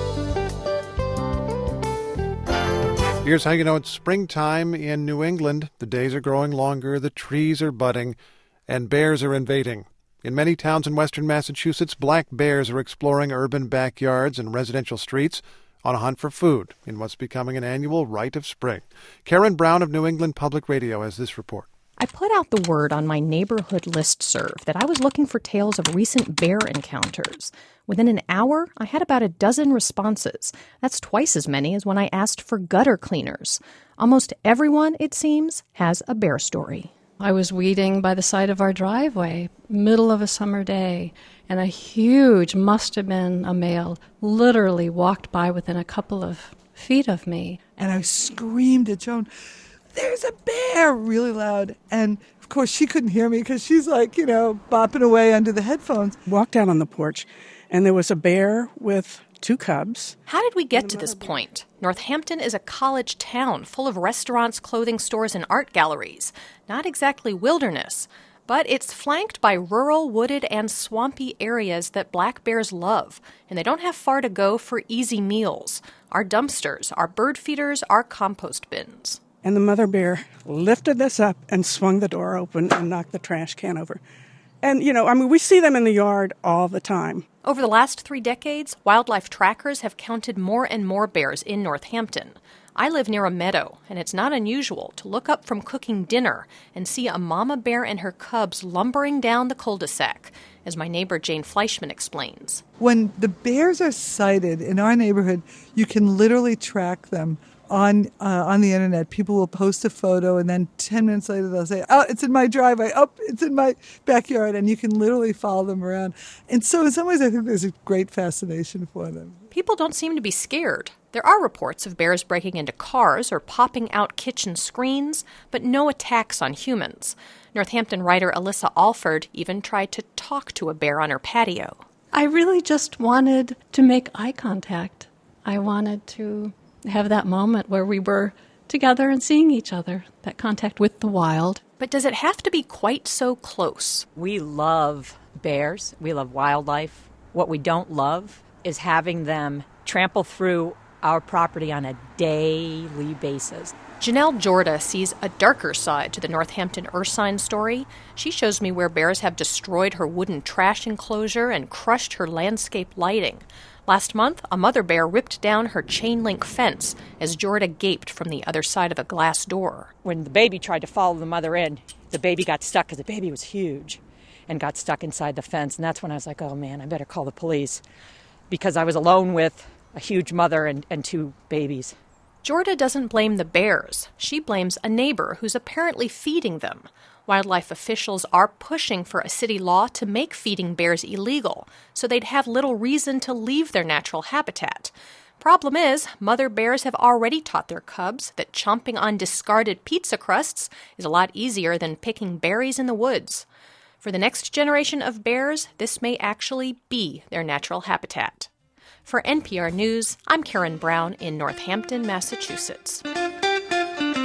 Here's how you know it's springtime in New England. The days are growing longer, the trees are budding, and bears are invading. In many towns in western Massachusetts, black bears are exploring urban backyards and residential streets on a hunt for food in what's becoming an annual rite of spring. Karen Brown of New England Public Radio has this report. I put out the word on my neighborhood listserv that I was looking for tales of recent bear encounters. Within an hour, I had about a dozen responses. That's twice as many as when I asked for gutter cleaners. Almost everyone, it seems, has a bear story. I was weeding by the side of our driveway, middle of a summer day, and a huge, must have been a male, literally walked by within a couple of feet of me. And I screamed at Joan, "There's a bear!" really loud. And of course she couldn't hear me because she's like, bopping away under the headphones. Walked out on the porch, and there was a bear with 2 cubs. How did we get to this point? Northampton is a college town full of restaurants, clothing stores, and art galleries. Not exactly wilderness, but it's flanked by rural, wooded, and swampy areas that black bears love, and they don't have far to go for easy meals. Our dumpsters, our bird feeders, our compost bins. And the mother bear lifted this up and swung the door open and knocked the trash can over. And, we see them in the yard all the time. Over the last 3 decades, wildlife trackers have counted more and more bears in Northampton. I live near a meadow, and it's not unusual to look up from cooking dinner and see a mama bear and her cubs lumbering down the cul-de-sac, as my neighbor Jane Fleischman explains. When the bears are sighted in our neighborhood, you can literally track them on the internet. People will post a photo, and then 10 minutes later they'll say, "Oh, it's in my driveway. Oh, it's in my backyard," and you can literally follow them around. And so in some ways I think there's a great fascination for them. People don't seem to be scared. There are reports of bears breaking into cars or popping out kitchen screens, but no attacks on humans. Northampton writer Alyssa Alford even tried to talk to a bear on her patio. I really just wanted to make eye contact. I wanted to have that moment where we were together and seeing each other, that contact with the wild. But does it have to be quite so close? We love bears. We love wildlife. What we don't love is having them trample through our property on a daily basis. Janelle Jorda sees a darker side to the Northampton Ursine story. She shows me where bears have destroyed her wooden trash enclosure and crushed her landscape lighting. Last month, a mother bear ripped down her chain-link fence as Jorda gaped from the other side of a glass door. When the baby tried to follow the mother in, the baby got stuck because the baby was huge and got stuck inside the fence. And that's when I was like, oh man, I better call the police, because I was alone with a huge mother and 2 babies. Jorda doesn't blame the bears. She blames a neighbor who's apparently feeding them. Wildlife officials are pushing for a city law to make feeding bears illegal, so they'd have little reason to leave their natural habitat. Problem is, mother bears have already taught their cubs that chomping on discarded pizza crusts is a lot easier than picking berries in the woods. For the next generation of bears, this may actually be their natural habitat. For NPR News, I'm Karen Brown in Northampton, Massachusetts.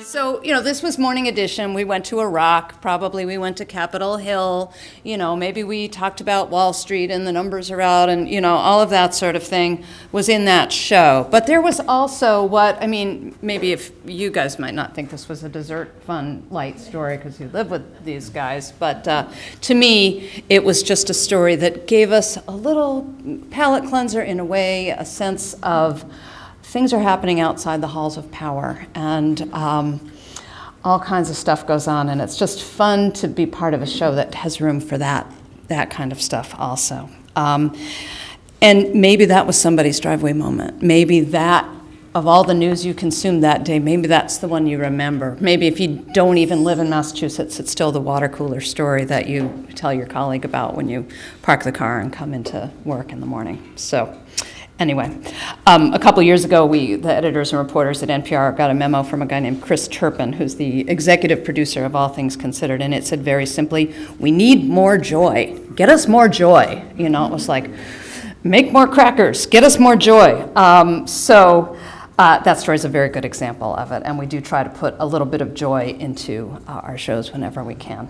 So, this was Morning Edition. We went to Iraq, probably we went to Capitol Hill, maybe we talked about Wall Street and the numbers are out and, all of that sort of thing was in that show. But there was also maybe if you guys might not think this was a dessert, fun, light story because you live with these guys, but to me, it was just a story that gave us a little palate cleanser in a way, a sense of things are happening outside the halls of power, and all kinds of stuff goes on, and it's just fun to be part of a show that has room for that kind of stuff also. And maybe that was somebody's driveway moment. Maybe that, of all the news you consumed that day, maybe that's the one you remember. Maybe if you don't even live in Massachusetts, it's still the water cooler story that you tell your colleague about when you park the car and come into work in the morning. So. Anyway, a couple years ago, the editors and reporters at NPR got a memo from a guy named Chris Turpin, who's the executive producer of All Things Considered, and it said very simply, we need more joy. Get us more joy. It was like, make more crackers, get us more joy. So that story is a very good example of it, and we do try to put a little bit of joy into our shows whenever we can.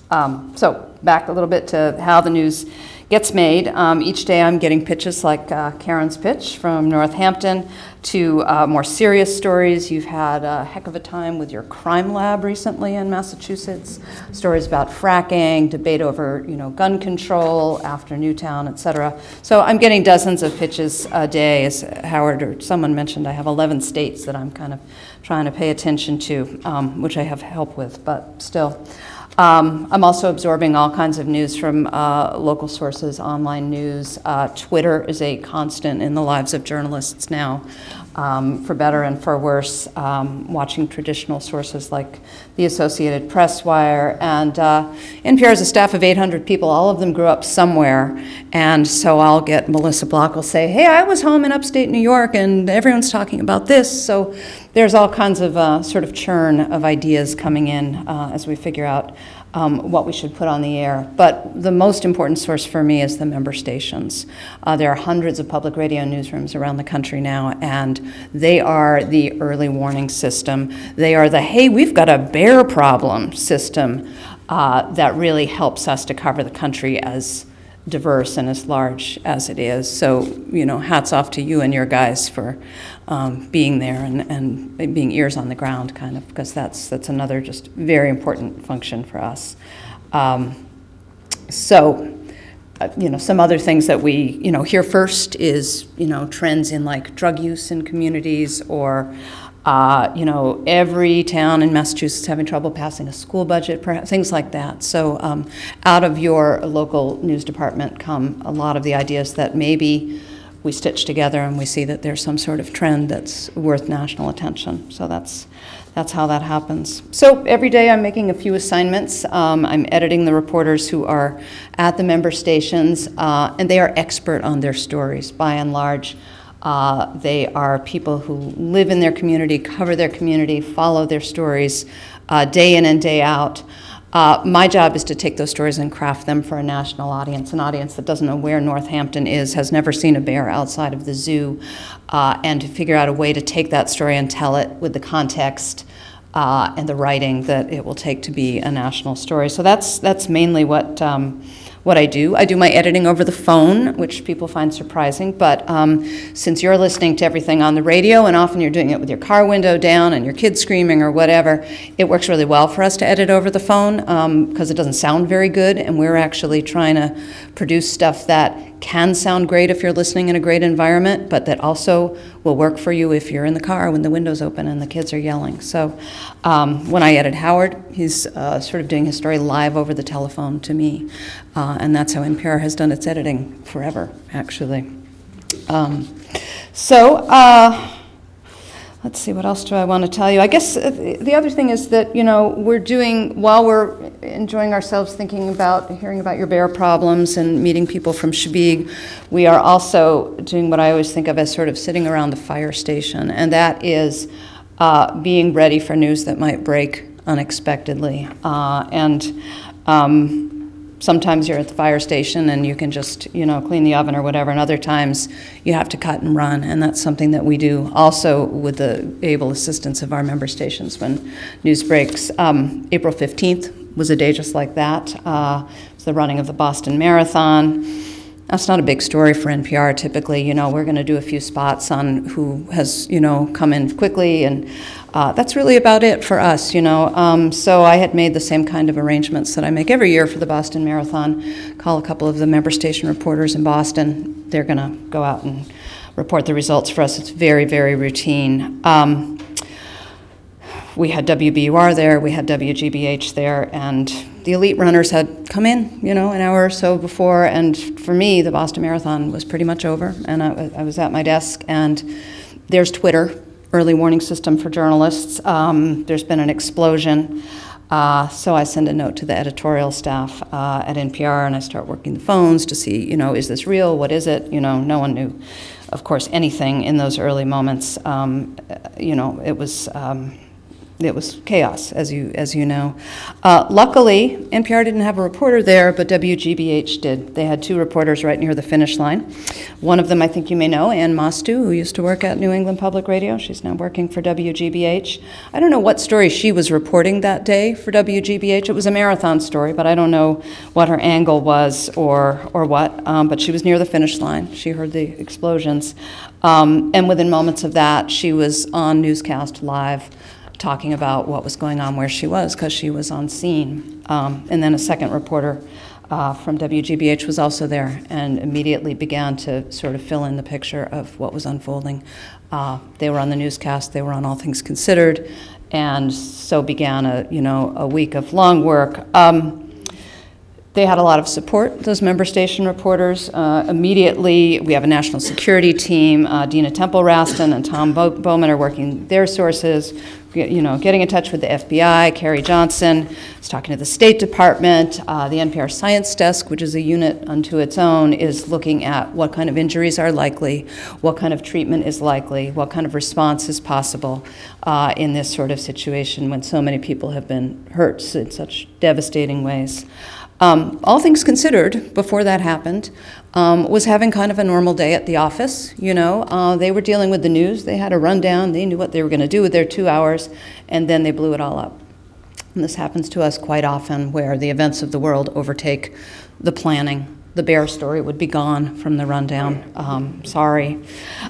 So back a little bit to how the news gets made. Each day I'm getting pitches like Karen's pitch from Northampton to more serious stories. You've had a heck of a time with your crime lab recently in Massachusetts. Stories about fracking, debate over gun control after Newtown, etc. So I'm getting dozens of pitches a day. As Howard or someone mentioned, I have 11 states that I'm kind of trying to pay attention to, which I have help with, but still. I'm also absorbing all kinds of news from local sources, online news. Twitter is a constant in the lives of journalists now, for better and for worse, watching traditional sources like the Associated Press Wire. And NPR has a staff of 800 people. All of them grew up somewhere. And so I'll get Melissa Block will say, hey, I was home in upstate New York and everyone's talking about this. So there's all kinds of sort of churn of ideas coming in as we figure out what we should put on the air. But the most important source for me is the member stations. There are hundreds of public radio newsrooms around the country now, and they are the early warning system. They are the, hey, we've got a bear problem system that really helps us to cover the country as diverse and as large as it is. So, hats off to you and your guys for being there and being ears on the ground, kind of, because that's another just very important function for us. Some other things that we, hear first is, trends in like drug use in communities, or every town in Massachusetts having trouble passing a school budget, things like that. So out of your local news department come a lot of the ideas that maybe we stitch together and we see that there's some sort of trend that's worth national attention. So that's how that happens. So every day I'm making a few assignments. I'm editing the reporters who are at the member stations, and they are expert on their stories by and large. They are people who live in their community, cover their community, follow their stories day in and day out. My job is to take those stories and craft them for a national audience, an audience that doesn't know where Northampton is, has never seen a bear outside of the zoo, and to figure out a way to take that story and tell it with the context and the writing that it will take to be a national story. So that's mainly what I do. I do my editing over the phone, which people find surprising, but since you're listening to everything on the radio, and often you're doing it with your car window down and your kids screaming or whatever, it works really well for us to edit over the phone because it doesn't sound very good, and we're actually trying to produce stuff that can sound great if you're listening in a great environment, but that also will work for you if you're in the car when the window's open and the kids are yelling. So when I edit Howard, he's sort of doing his story live over the telephone to me, and that's how NPR has done its editing forever, actually. Let's see, what else do I want to tell you? I guess the other thing is that, we're doing, while we're enjoying ourselves hearing about your bear problems and meeting people from Shebig, we are also doing what I always think of as sort of sitting around the fire station, and that is being ready for news that might break unexpectedly. sometimes you're at the fire station and you can just, clean the oven or whatever, and other times you have to cut and run, and that's something that we do also with the able assistance of our member stations when news breaks. April 15th was a day just like that. It's the running of the Boston Marathon. That's not a big story for NPR typically. We're going to do a few spots on who has, come in quickly, and that's really about it for us, So I had made the same kind of arrangements that I make every year for the Boston Marathon. Call a couple of the member station reporters in Boston. They're going to go out and report the results for us. It's very, very routine. We had WBUR there, we had WGBH there, and the elite runners had come in, an hour or so before, and for me, the Boston Marathon was pretty much over, and I was at my desk, and there's Twitter, early warning system for journalists. There's been an explosion, so I send a note to the editorial staff at NPR, and I start working the phones to see, is this real, what is it? No one knew, of course, anything in those early moments. It was chaos, as you know. Luckily, NPR didn't have a reporter there, but WGBH did. They had 2 reporters right near the finish line. One of them, I think you may know, Ann Mostu, who used to work at New England Public Radio. She's now working for WGBH. I don't know what story she was reporting that day for WGBH. It was a marathon story, but I don't know what her angle was or what. But she was near the finish line. She heard the explosions. And within moments of that, she was on Newscast Live, talking about what was going on where she was, because she was on scene. And then a second reporter from WGBH was also there and immediately began to sort of fill in the picture of what was unfolding. They were on the newscast, they were on All Things Considered, and so began a week of long work. They had a lot of support, those member station reporters. Immediately, we have a national security team. Dina Temple-Raston and Tom Bowman are working their sources, getting in touch with the FBI. Carrie Johnson is talking to the State Department. The NPR Science Desk, which is a unit unto its own, is looking at what kind of injuries are likely, what kind of treatment is likely, what kind of response is possible in this sort of situation when so many people have been hurt in such devastating ways. All Things Considered, before that happened, was having kind of a normal day at the office. They were dealing with the news. They had a rundown. They knew what they were going to do with their 2 hours, and then they blew it all up. And this happens to us quite often, where the events of the world overtake the planning. The bear story would be gone from the rundown. Sorry.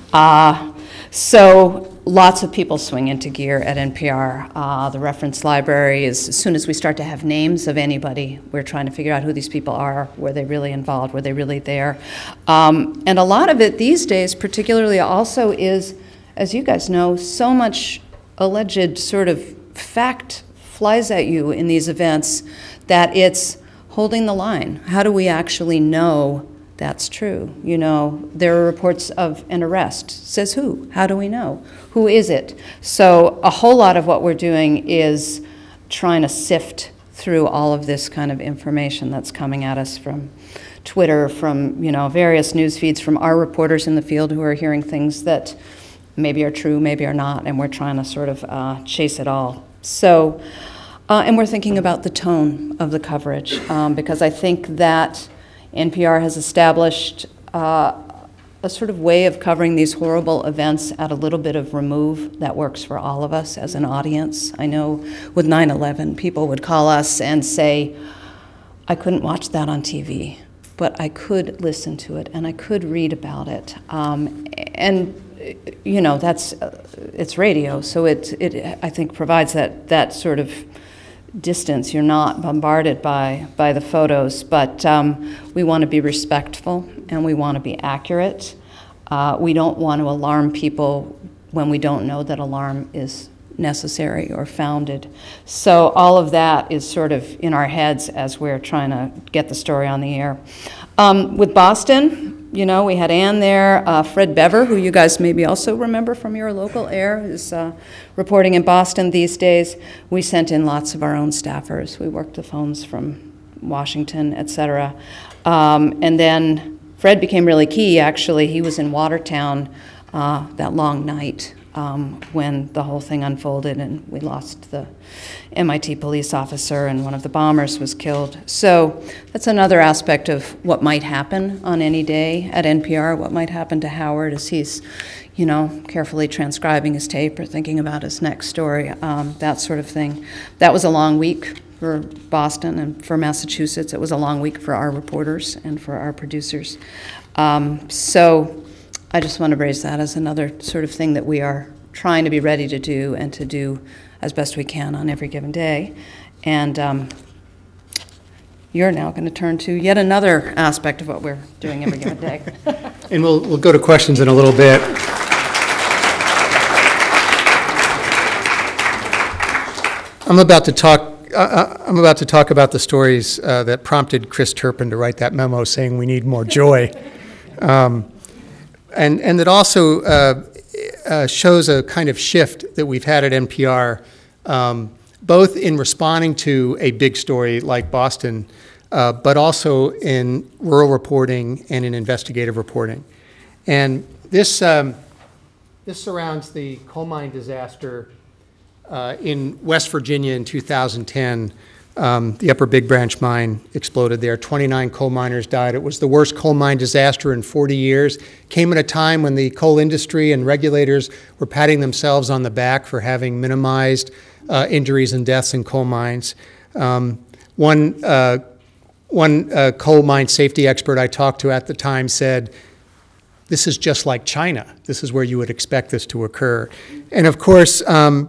So lots of people swing into gear at NPR. The reference library is, as soon as we start to have names of anybody, we're trying to figure out who these people are, were they really involved, were they really there? And a lot of it these days, particularly also, is, as you guys know, so much alleged sort of fact flies at you in these events that it's holding the line. How do we actually know that's true? There are reports of an arrest. Says who? How do we know? Who is it? So a whole lot of what we're doing is trying to sift through all of this kind of information that's coming at us from Twitter, from various news feeds, from our reporters in the field who are hearing things that maybe are true, maybe are not, and we're trying to sort of chase it all. So, and we're thinking about the tone of the coverage, because I think that NPR has established a sort of way of covering these horrible events at a little bit of remove that works for all of us as an audience. I know with 9/11, people would call us and say, I couldn't watch that on TV, but I could listen to it and I could read about it. That's it's radio, so it I think provides that sort of distance. You're not bombarded by the photos, but we want to be respectful and we want to be accurate. We don't want to alarm people when we don't know that alarm is necessary or founded. So all of that is sort of in our heads as we're trying to get the story on the air. With Boston, we had Ann there, Fred Bever, who you guys maybe also remember from your local air, who's reporting in Boston these days. We sent in lots of our own staffers. We worked the phones from Washington, et cetera. And then Fred became really key, actually. He was in Watertown that long night when the whole thing unfolded and we lost the MIT police officer and one of the bombers was killed. So that's another aspect of what might happen on any day at NPR, what might happen to Howard as he's, carefully transcribing his tape or thinking about his next story, that sort of thing. That was a long week for Boston and for Massachusetts. It was a long week for our reporters and for our producers. So I just want to raise that as another sort of thing that we are trying to be ready to do and to do as best we can on every given day. And you're now going to turn to yet another aspect of what we're doing every given day. And we'll go to questions in a little bit. I'm about to talk about the stories that prompted Chris Turpin to write that memo saying we need more joy. And that also shows a kind of shift that we've had at NPR, both in responding to a big story like Boston, but also in rural reporting and in investigative reporting. And this surrounds the coal mine disaster in West Virginia in 2010. The Upper Big Branch mine exploded there. 29 coal miners died. It was the worst coal mine disaster in 40 years. Came at a time when the coal industry and regulators were patting themselves on the back for having minimized injuries and deaths in coal mines. One coal mine safety expert I talked to at the time said, "This is just like China. This is where you would expect this to occur." And of course,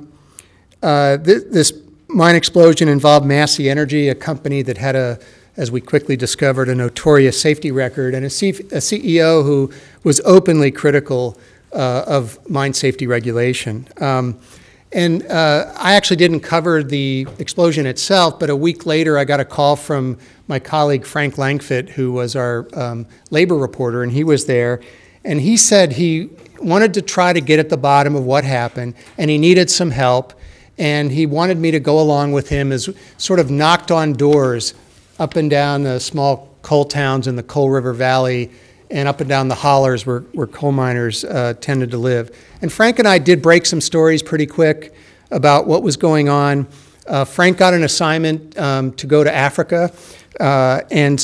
this mine explosion involved Massey Energy, a company that had as we quickly discovered, a notorious safety record, and a CEO who was openly critical of mine safety regulation. And I actually didn't cover the explosion itself, but a week later I got a call from my colleague Frank Langfit, who was our labor reporter, and he was there. And he said he wanted to try to get at the bottom of what happened, and he needed some help. And he wanted me to go along with him as sort of knocked on doors up and down the small coal towns in the Coal River Valley and up and down the hollers where coal miners tended to live. And Frank and I did break some stories pretty quick about what was going on. Frank got an assignment to go to Africa. And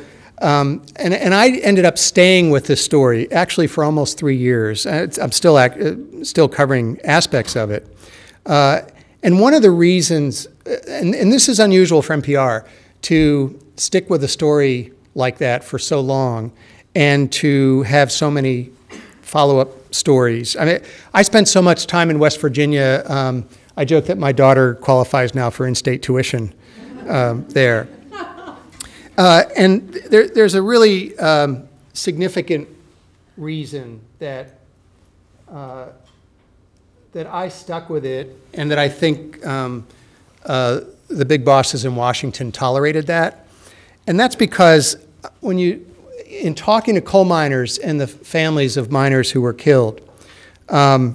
I ended up staying with this story, actually for almost 3 years. I'm still covering aspects of it. And one of the reasons, and this is unusual for NPR, to stick with a story like that for so long and to have so many follow-up stories. I mean, I spent so much time in West Virginia, I joke that my daughter qualifies now for in-state tuition there. And there's a really significant reason that I stuck with it, and that I think the big bosses in Washington tolerated that. And that's because in talking to coal miners and the families of miners who were killed, the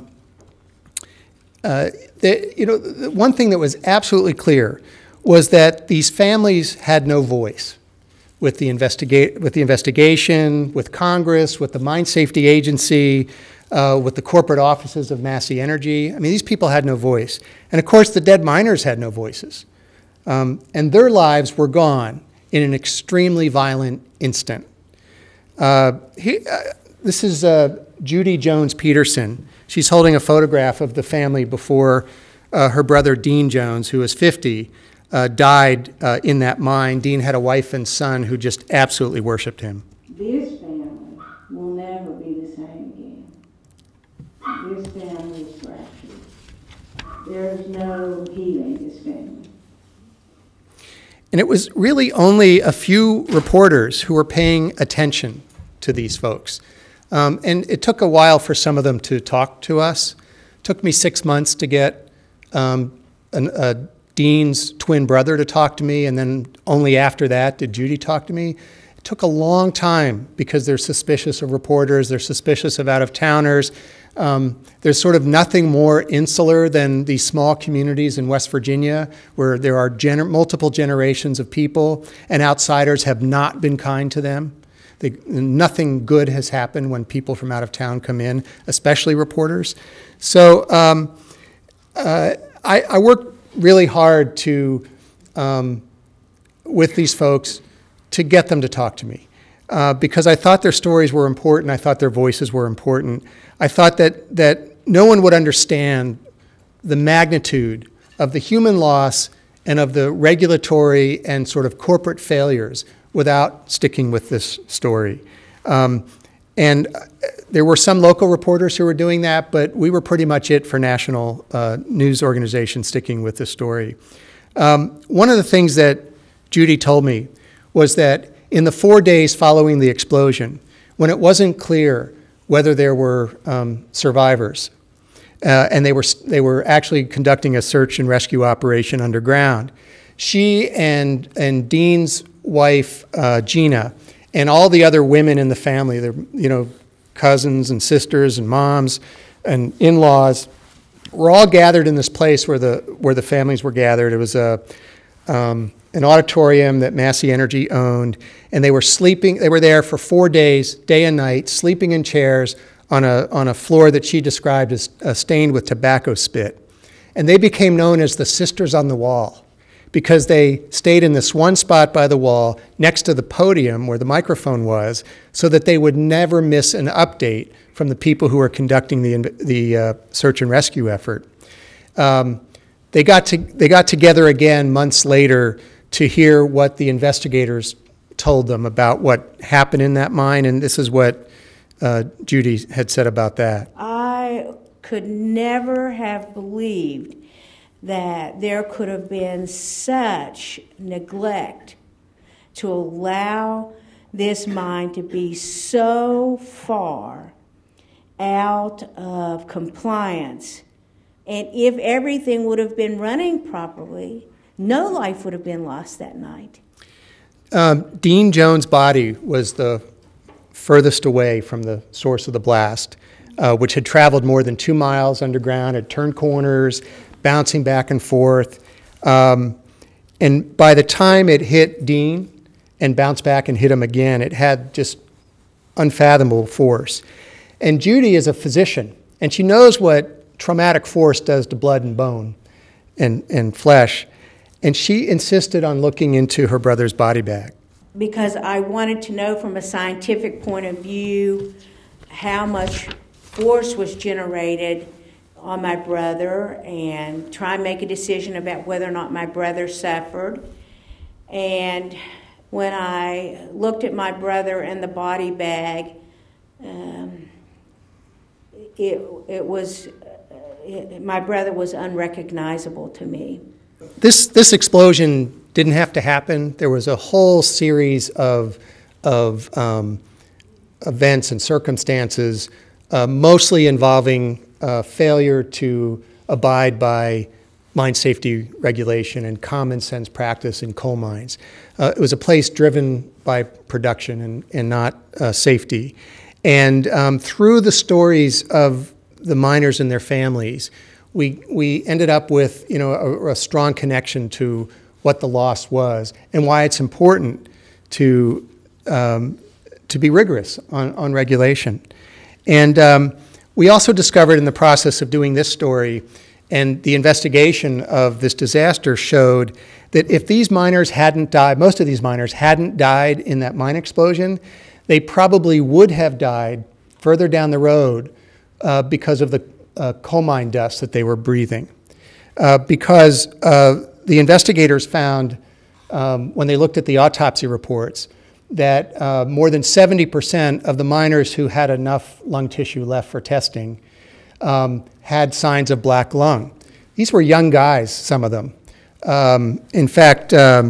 one thing that was absolutely clear was that these families had no voice with the investigation, with Congress, with the Mine Safety Agency, with the corporate offices of Massey Energy. I mean, these people had no voice. And of course, the dead miners had no voices. And their lives were gone in an extremely violent instant. This is Judy Jones Peterson. She's holding a photograph of the family before her brother Dean Jones, who was 50, died in that mine. Dean had a wife and son who just absolutely worshipped him. This family will never be the same again. This family is fractured. There's no healing this family. And it was really only a few reporters who were paying attention to these folks. And it took a while for some of them to talk to us. It took me 6 months to get Dean's twin brother to talk to me, and then only after that did Judy talk to me. It took a long time because they're suspicious of reporters, they're suspicious of out-of-towners. There's sort of nothing more insular than these small communities in West Virginia where there are multiple generations of people and outsiders have not been kind to them. Nothing good has happened when people from out of town come in, especially reporters. So I worked really hard to, with these folks, to get them to talk to me. Because I thought their stories were important. I thought their voices were important. I thought that no one would understand the magnitude of the human loss and of the regulatory and sort of corporate failures without sticking with this story. And there were some local reporters who were doing that, but we were pretty much it for national news organizations sticking with this story. One of the things that Judy told me was that in the 4 days following the explosion, when it wasn't clear whether there were survivors, and they were actually conducting a search and rescue operation underground, she and Dean's wife, Gina, and all the other women in the family, their cousins and sisters and moms and in-laws, were all gathered in this place where the families were gathered. It was an auditorium that Massey Energy owned, and they were sleeping. They were there for 4 days, day and night, sleeping in chairs on a floor that she described as stained with tobacco spit. And they became known as the Sisters on the Wall because they stayed in this one spot by the wall next to the podium where the microphone was, so that they would never miss an update from the people who were conducting the search and rescue effort. They got together again months later to hear what the investigators told them about what happened in that mine, and this is what Judy had said about that. I could never have believed that there could have been such neglect to allow this mine to be so far out of compliance. And if everything would have been running properly, no life would have been lost that night. Dean Jones' body was the furthest away from the source of the blast, which had traveled more than 2 miles underground, had turned corners, bouncing back and forth. And by the time it hit Dean and bounced back and hit him again, it had just unfathomable force. And Judy is a physician, and she knows what traumatic force does to blood and bone and flesh. And she insisted on looking into her brother's body bag. Because I wanted to know from a scientific point of view how much force was generated on my brother and try and make a decision about whether or not my brother suffered. And when I looked at my brother and the body bag, my brother was unrecognizable to me. This explosion didn't have to happen. There was a whole series of events and circumstances, mostly involving failure to abide by mine safety regulation and common sense practice in coal mines. It was a place driven by production and not safety. And through the stories of the miners and their families, we ended up with a strong connection to what the loss was and why it's important to be rigorous on regulation. And we also discovered in the process of doing this story, and the investigation of this disaster showed that if these miners hadn't died, most of these miners hadn't died in that mine explosion, they probably would have died further down the road because of the coal mine dust that they were breathing. Because the investigators found, when they looked at the autopsy reports, that more than 70% of the miners who had enough lung tissue left for testing had signs of black lung. These were young guys, some of them. In fact,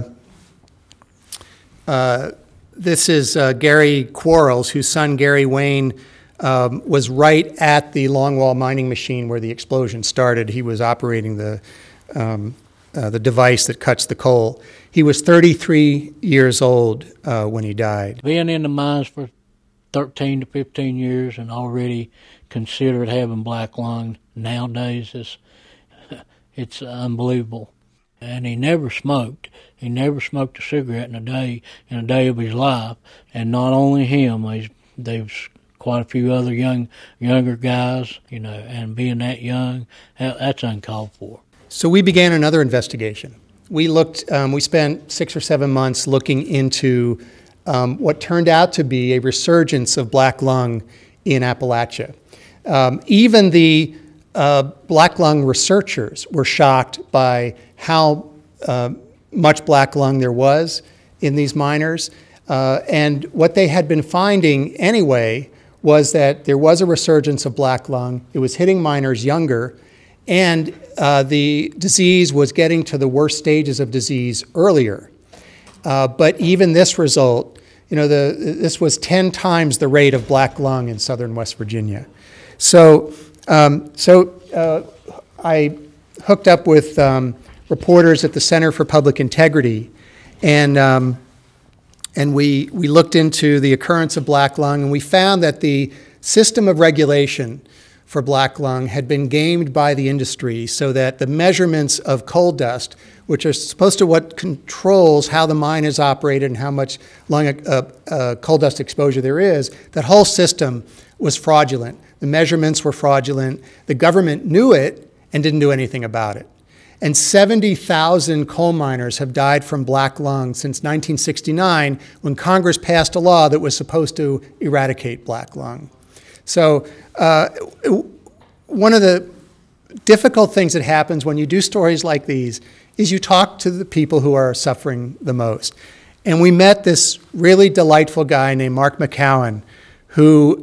this is Gary Quarles, whose son Gary Wayne was right at the longwall mining machine where the explosion started. He was operating the device that cuts the coal. He was 33 years old when he died. Being in the mines for 13 to 15 years and already considered having black lung nowadays, it's unbelievable. And he never smoked. He never smoked a cigarette in a day of his life. And not only him, there was quite a few other younger guys, and being that young, that's uncalled for. So we began another investigation. We spent 6 or 7 months looking into what turned out to be a resurgence of black lung in Appalachia. Even the black lung researchers were shocked by how much black lung there was in these miners. And what they had been finding anyway was that there was a resurgence of black lung. It was hitting miners younger, and the disease was getting to the worst stages of disease earlier. But even this result, this was 10 times the rate of black lung in southern West Virginia. So I hooked up with reporters at the Center for Public Integrity, and we looked into the occurrence of black lung, and we found that the system of regulation for black lung had been gamed by the industry so that the measurements of coal dust, which are supposed to what controls how the mine is operated and how much coal dust exposure there is, that whole system was fraudulent. The measurements were fraudulent. The government knew it and didn't do anything about it. And 70,000 coal miners have died from black lung since 1969, when Congress passed a law that was supposed to eradicate black lung. So one of the difficult things that happens when you do stories like these is you talk to the people who are suffering the most. And we met this really delightful guy named Mark McCowan, who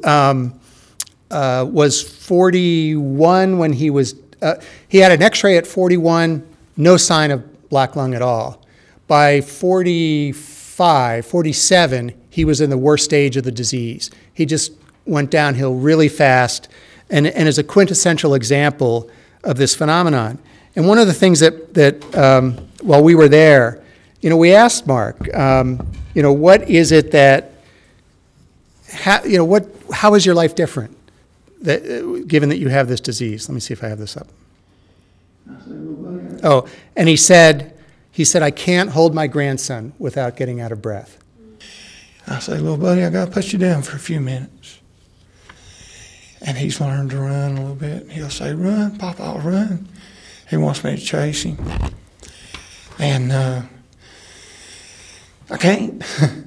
was 41 when he was, he had an x-ray at 41, no sign of black lung at all. By 45, 47, he was in the worst stage of the disease. He just went downhill really fast, and is a quintessential example of this phenomenon. And one of the things that while we were there, we asked Mark, what is it that, how is your life different, given that you have this disease? Let me see if I have this up. Oh, and he said, I can't hold my grandson without getting out of breath. I say, little buddy, I got to put you down for a few minutes. And he's learned to run a little bit. He'll say, run, Papa, I'll run. He wants me to chase him. And I can't.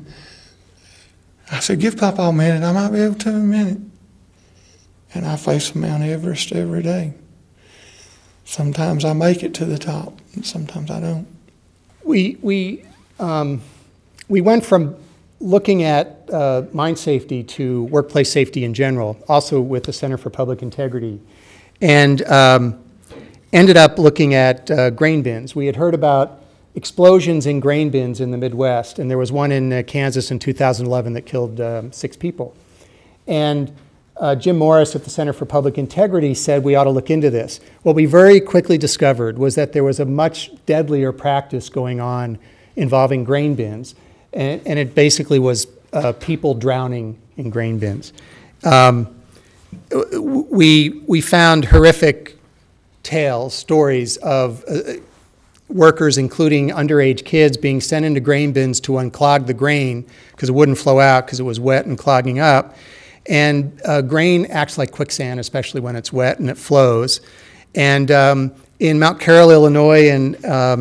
I said, give Papa a minute. I might be able to in a minute. And I face Mount Everest every day. Sometimes I make it to the top, and sometimes I don't. We went from looking at mine safety to workplace safety in general, also with the Center for Public Integrity, and ended up looking at grain bins. We had heard about explosions in grain bins in the Midwest, and there was one in Kansas in 2011 that killed 6 people. And Jim Morris at the Center for Public Integrity said we ought to look into this. What we very quickly discovered was that there was a much deadlier practice going on involving grain bins. And it basically was people drowning in grain bins. We found horrific tales, stories of workers, including underage kids, being sent into grain bins to unclog the grain because it wouldn't flow out because it was wet and clogging up. And grain acts like quicksand, especially when it's wet and it flows. And in Mount Carroll, Illinois, in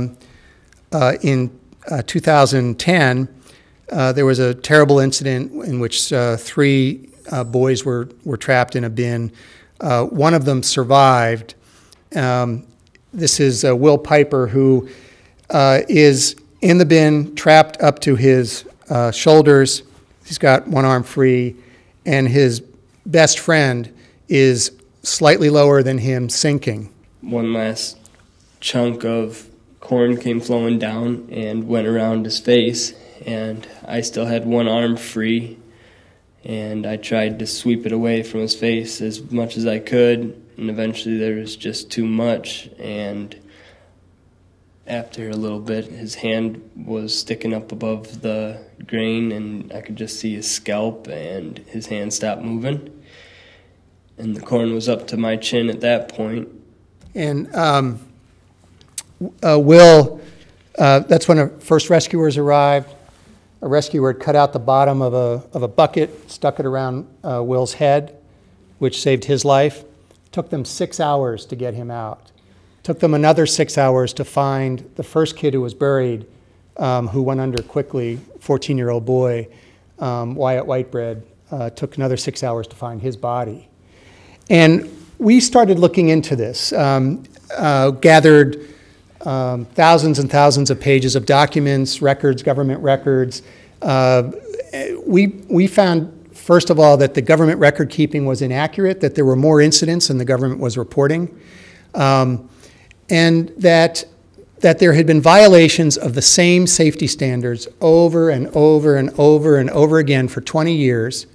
2010, there was a terrible incident in which 3 boys were trapped in a bin. One of them survived. This is Will Piper, who is in the bin, trapped up to his shoulders. He's got one arm free, and his best friend is slightly lower than him, sinking. One last chunk of corn came flowing down and went around his face, and I still had one arm free, and I tried to sweep it away from his face as much as I could, and eventually there was just too much, and after a little bit his hand was sticking up above the grain, and I could just see his scalp, and his hand stopped moving, and the corn was up to my chin at that point. And Will That's when the first rescuers arrived. A rescuer had cut out the bottom of a bucket, stuck it around Will's head, which saved his life. It took them 6 hours to get him out. It took them another 6 hours to find the first kid who was buried, who went under quickly, 14-year-old boy, Wyatt Whitebread. Took another 6 hours to find his body. And we started looking into this, gathered thousands and thousands of pages of documents, records, government records. We found, first of all, that the government record keeping was inaccurate, that there were more incidents than the government was reporting, and that there had been violations of the same safety standards over and over and over and over again for 20 years.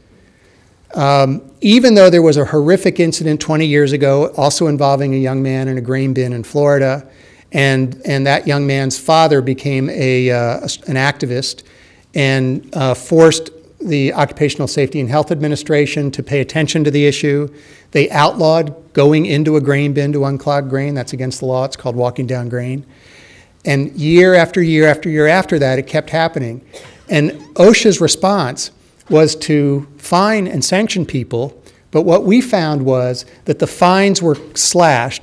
Even though there was a horrific incident 20 years ago, also involving a young man in a grain bin in Florida, and that young man's father became an activist and forced the Occupational Safety and Health Administration to pay attention to the issue. They outlawed going into a grain bin to unclog grain. That's against the law. It's called walking down grain. And year after year after year after that, it kept happening. And OSHA's response was to fine and sanction people, but what we found was that the fines were slashed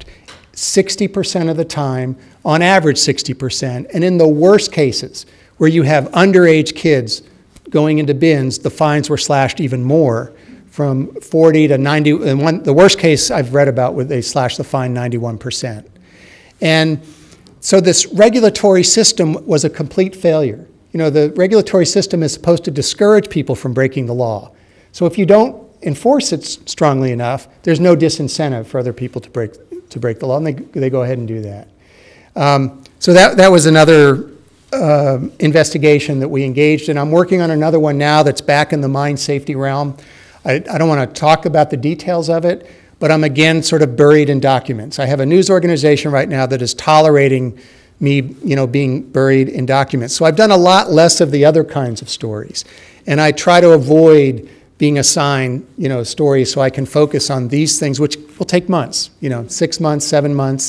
60% of the time, on average 60%, and in the worst cases, where you have underage kids going into bins, the fines were slashed even more, from 40 to 90, and the worst case I've read about where they slashed the fine 91%. And so this regulatory system was a complete failure. You know, the regulatory system is supposed to discourage people from breaking the law. So if you don't enforce it strongly enough, there's no disincentive for other people to break the law, and they go ahead and do that. So that was another investigation that we engaged in. I'm working on another one now that's back in the mine safety realm. I don't want to talk about the details of it, but I'm again sort of buried in documents. I have a news organization right now that is tolerating me, being buried in documents. So I've done a lot less of the other kinds of stories. And I try to avoid being assigned, stories so I can focus on these things, which will take months, 6 months, 7 months.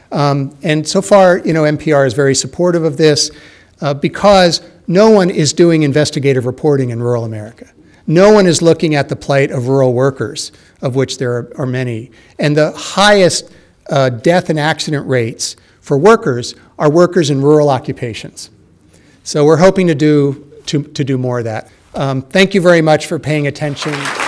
And so far, NPR is very supportive of this because no one is doing investigative reporting in rural America. No one is looking at the plight of rural workers, of which there are many. And the highest death and accident rates for workers are workers in rural occupations. So we're hoping to do more of that. Thank you very much for paying attention.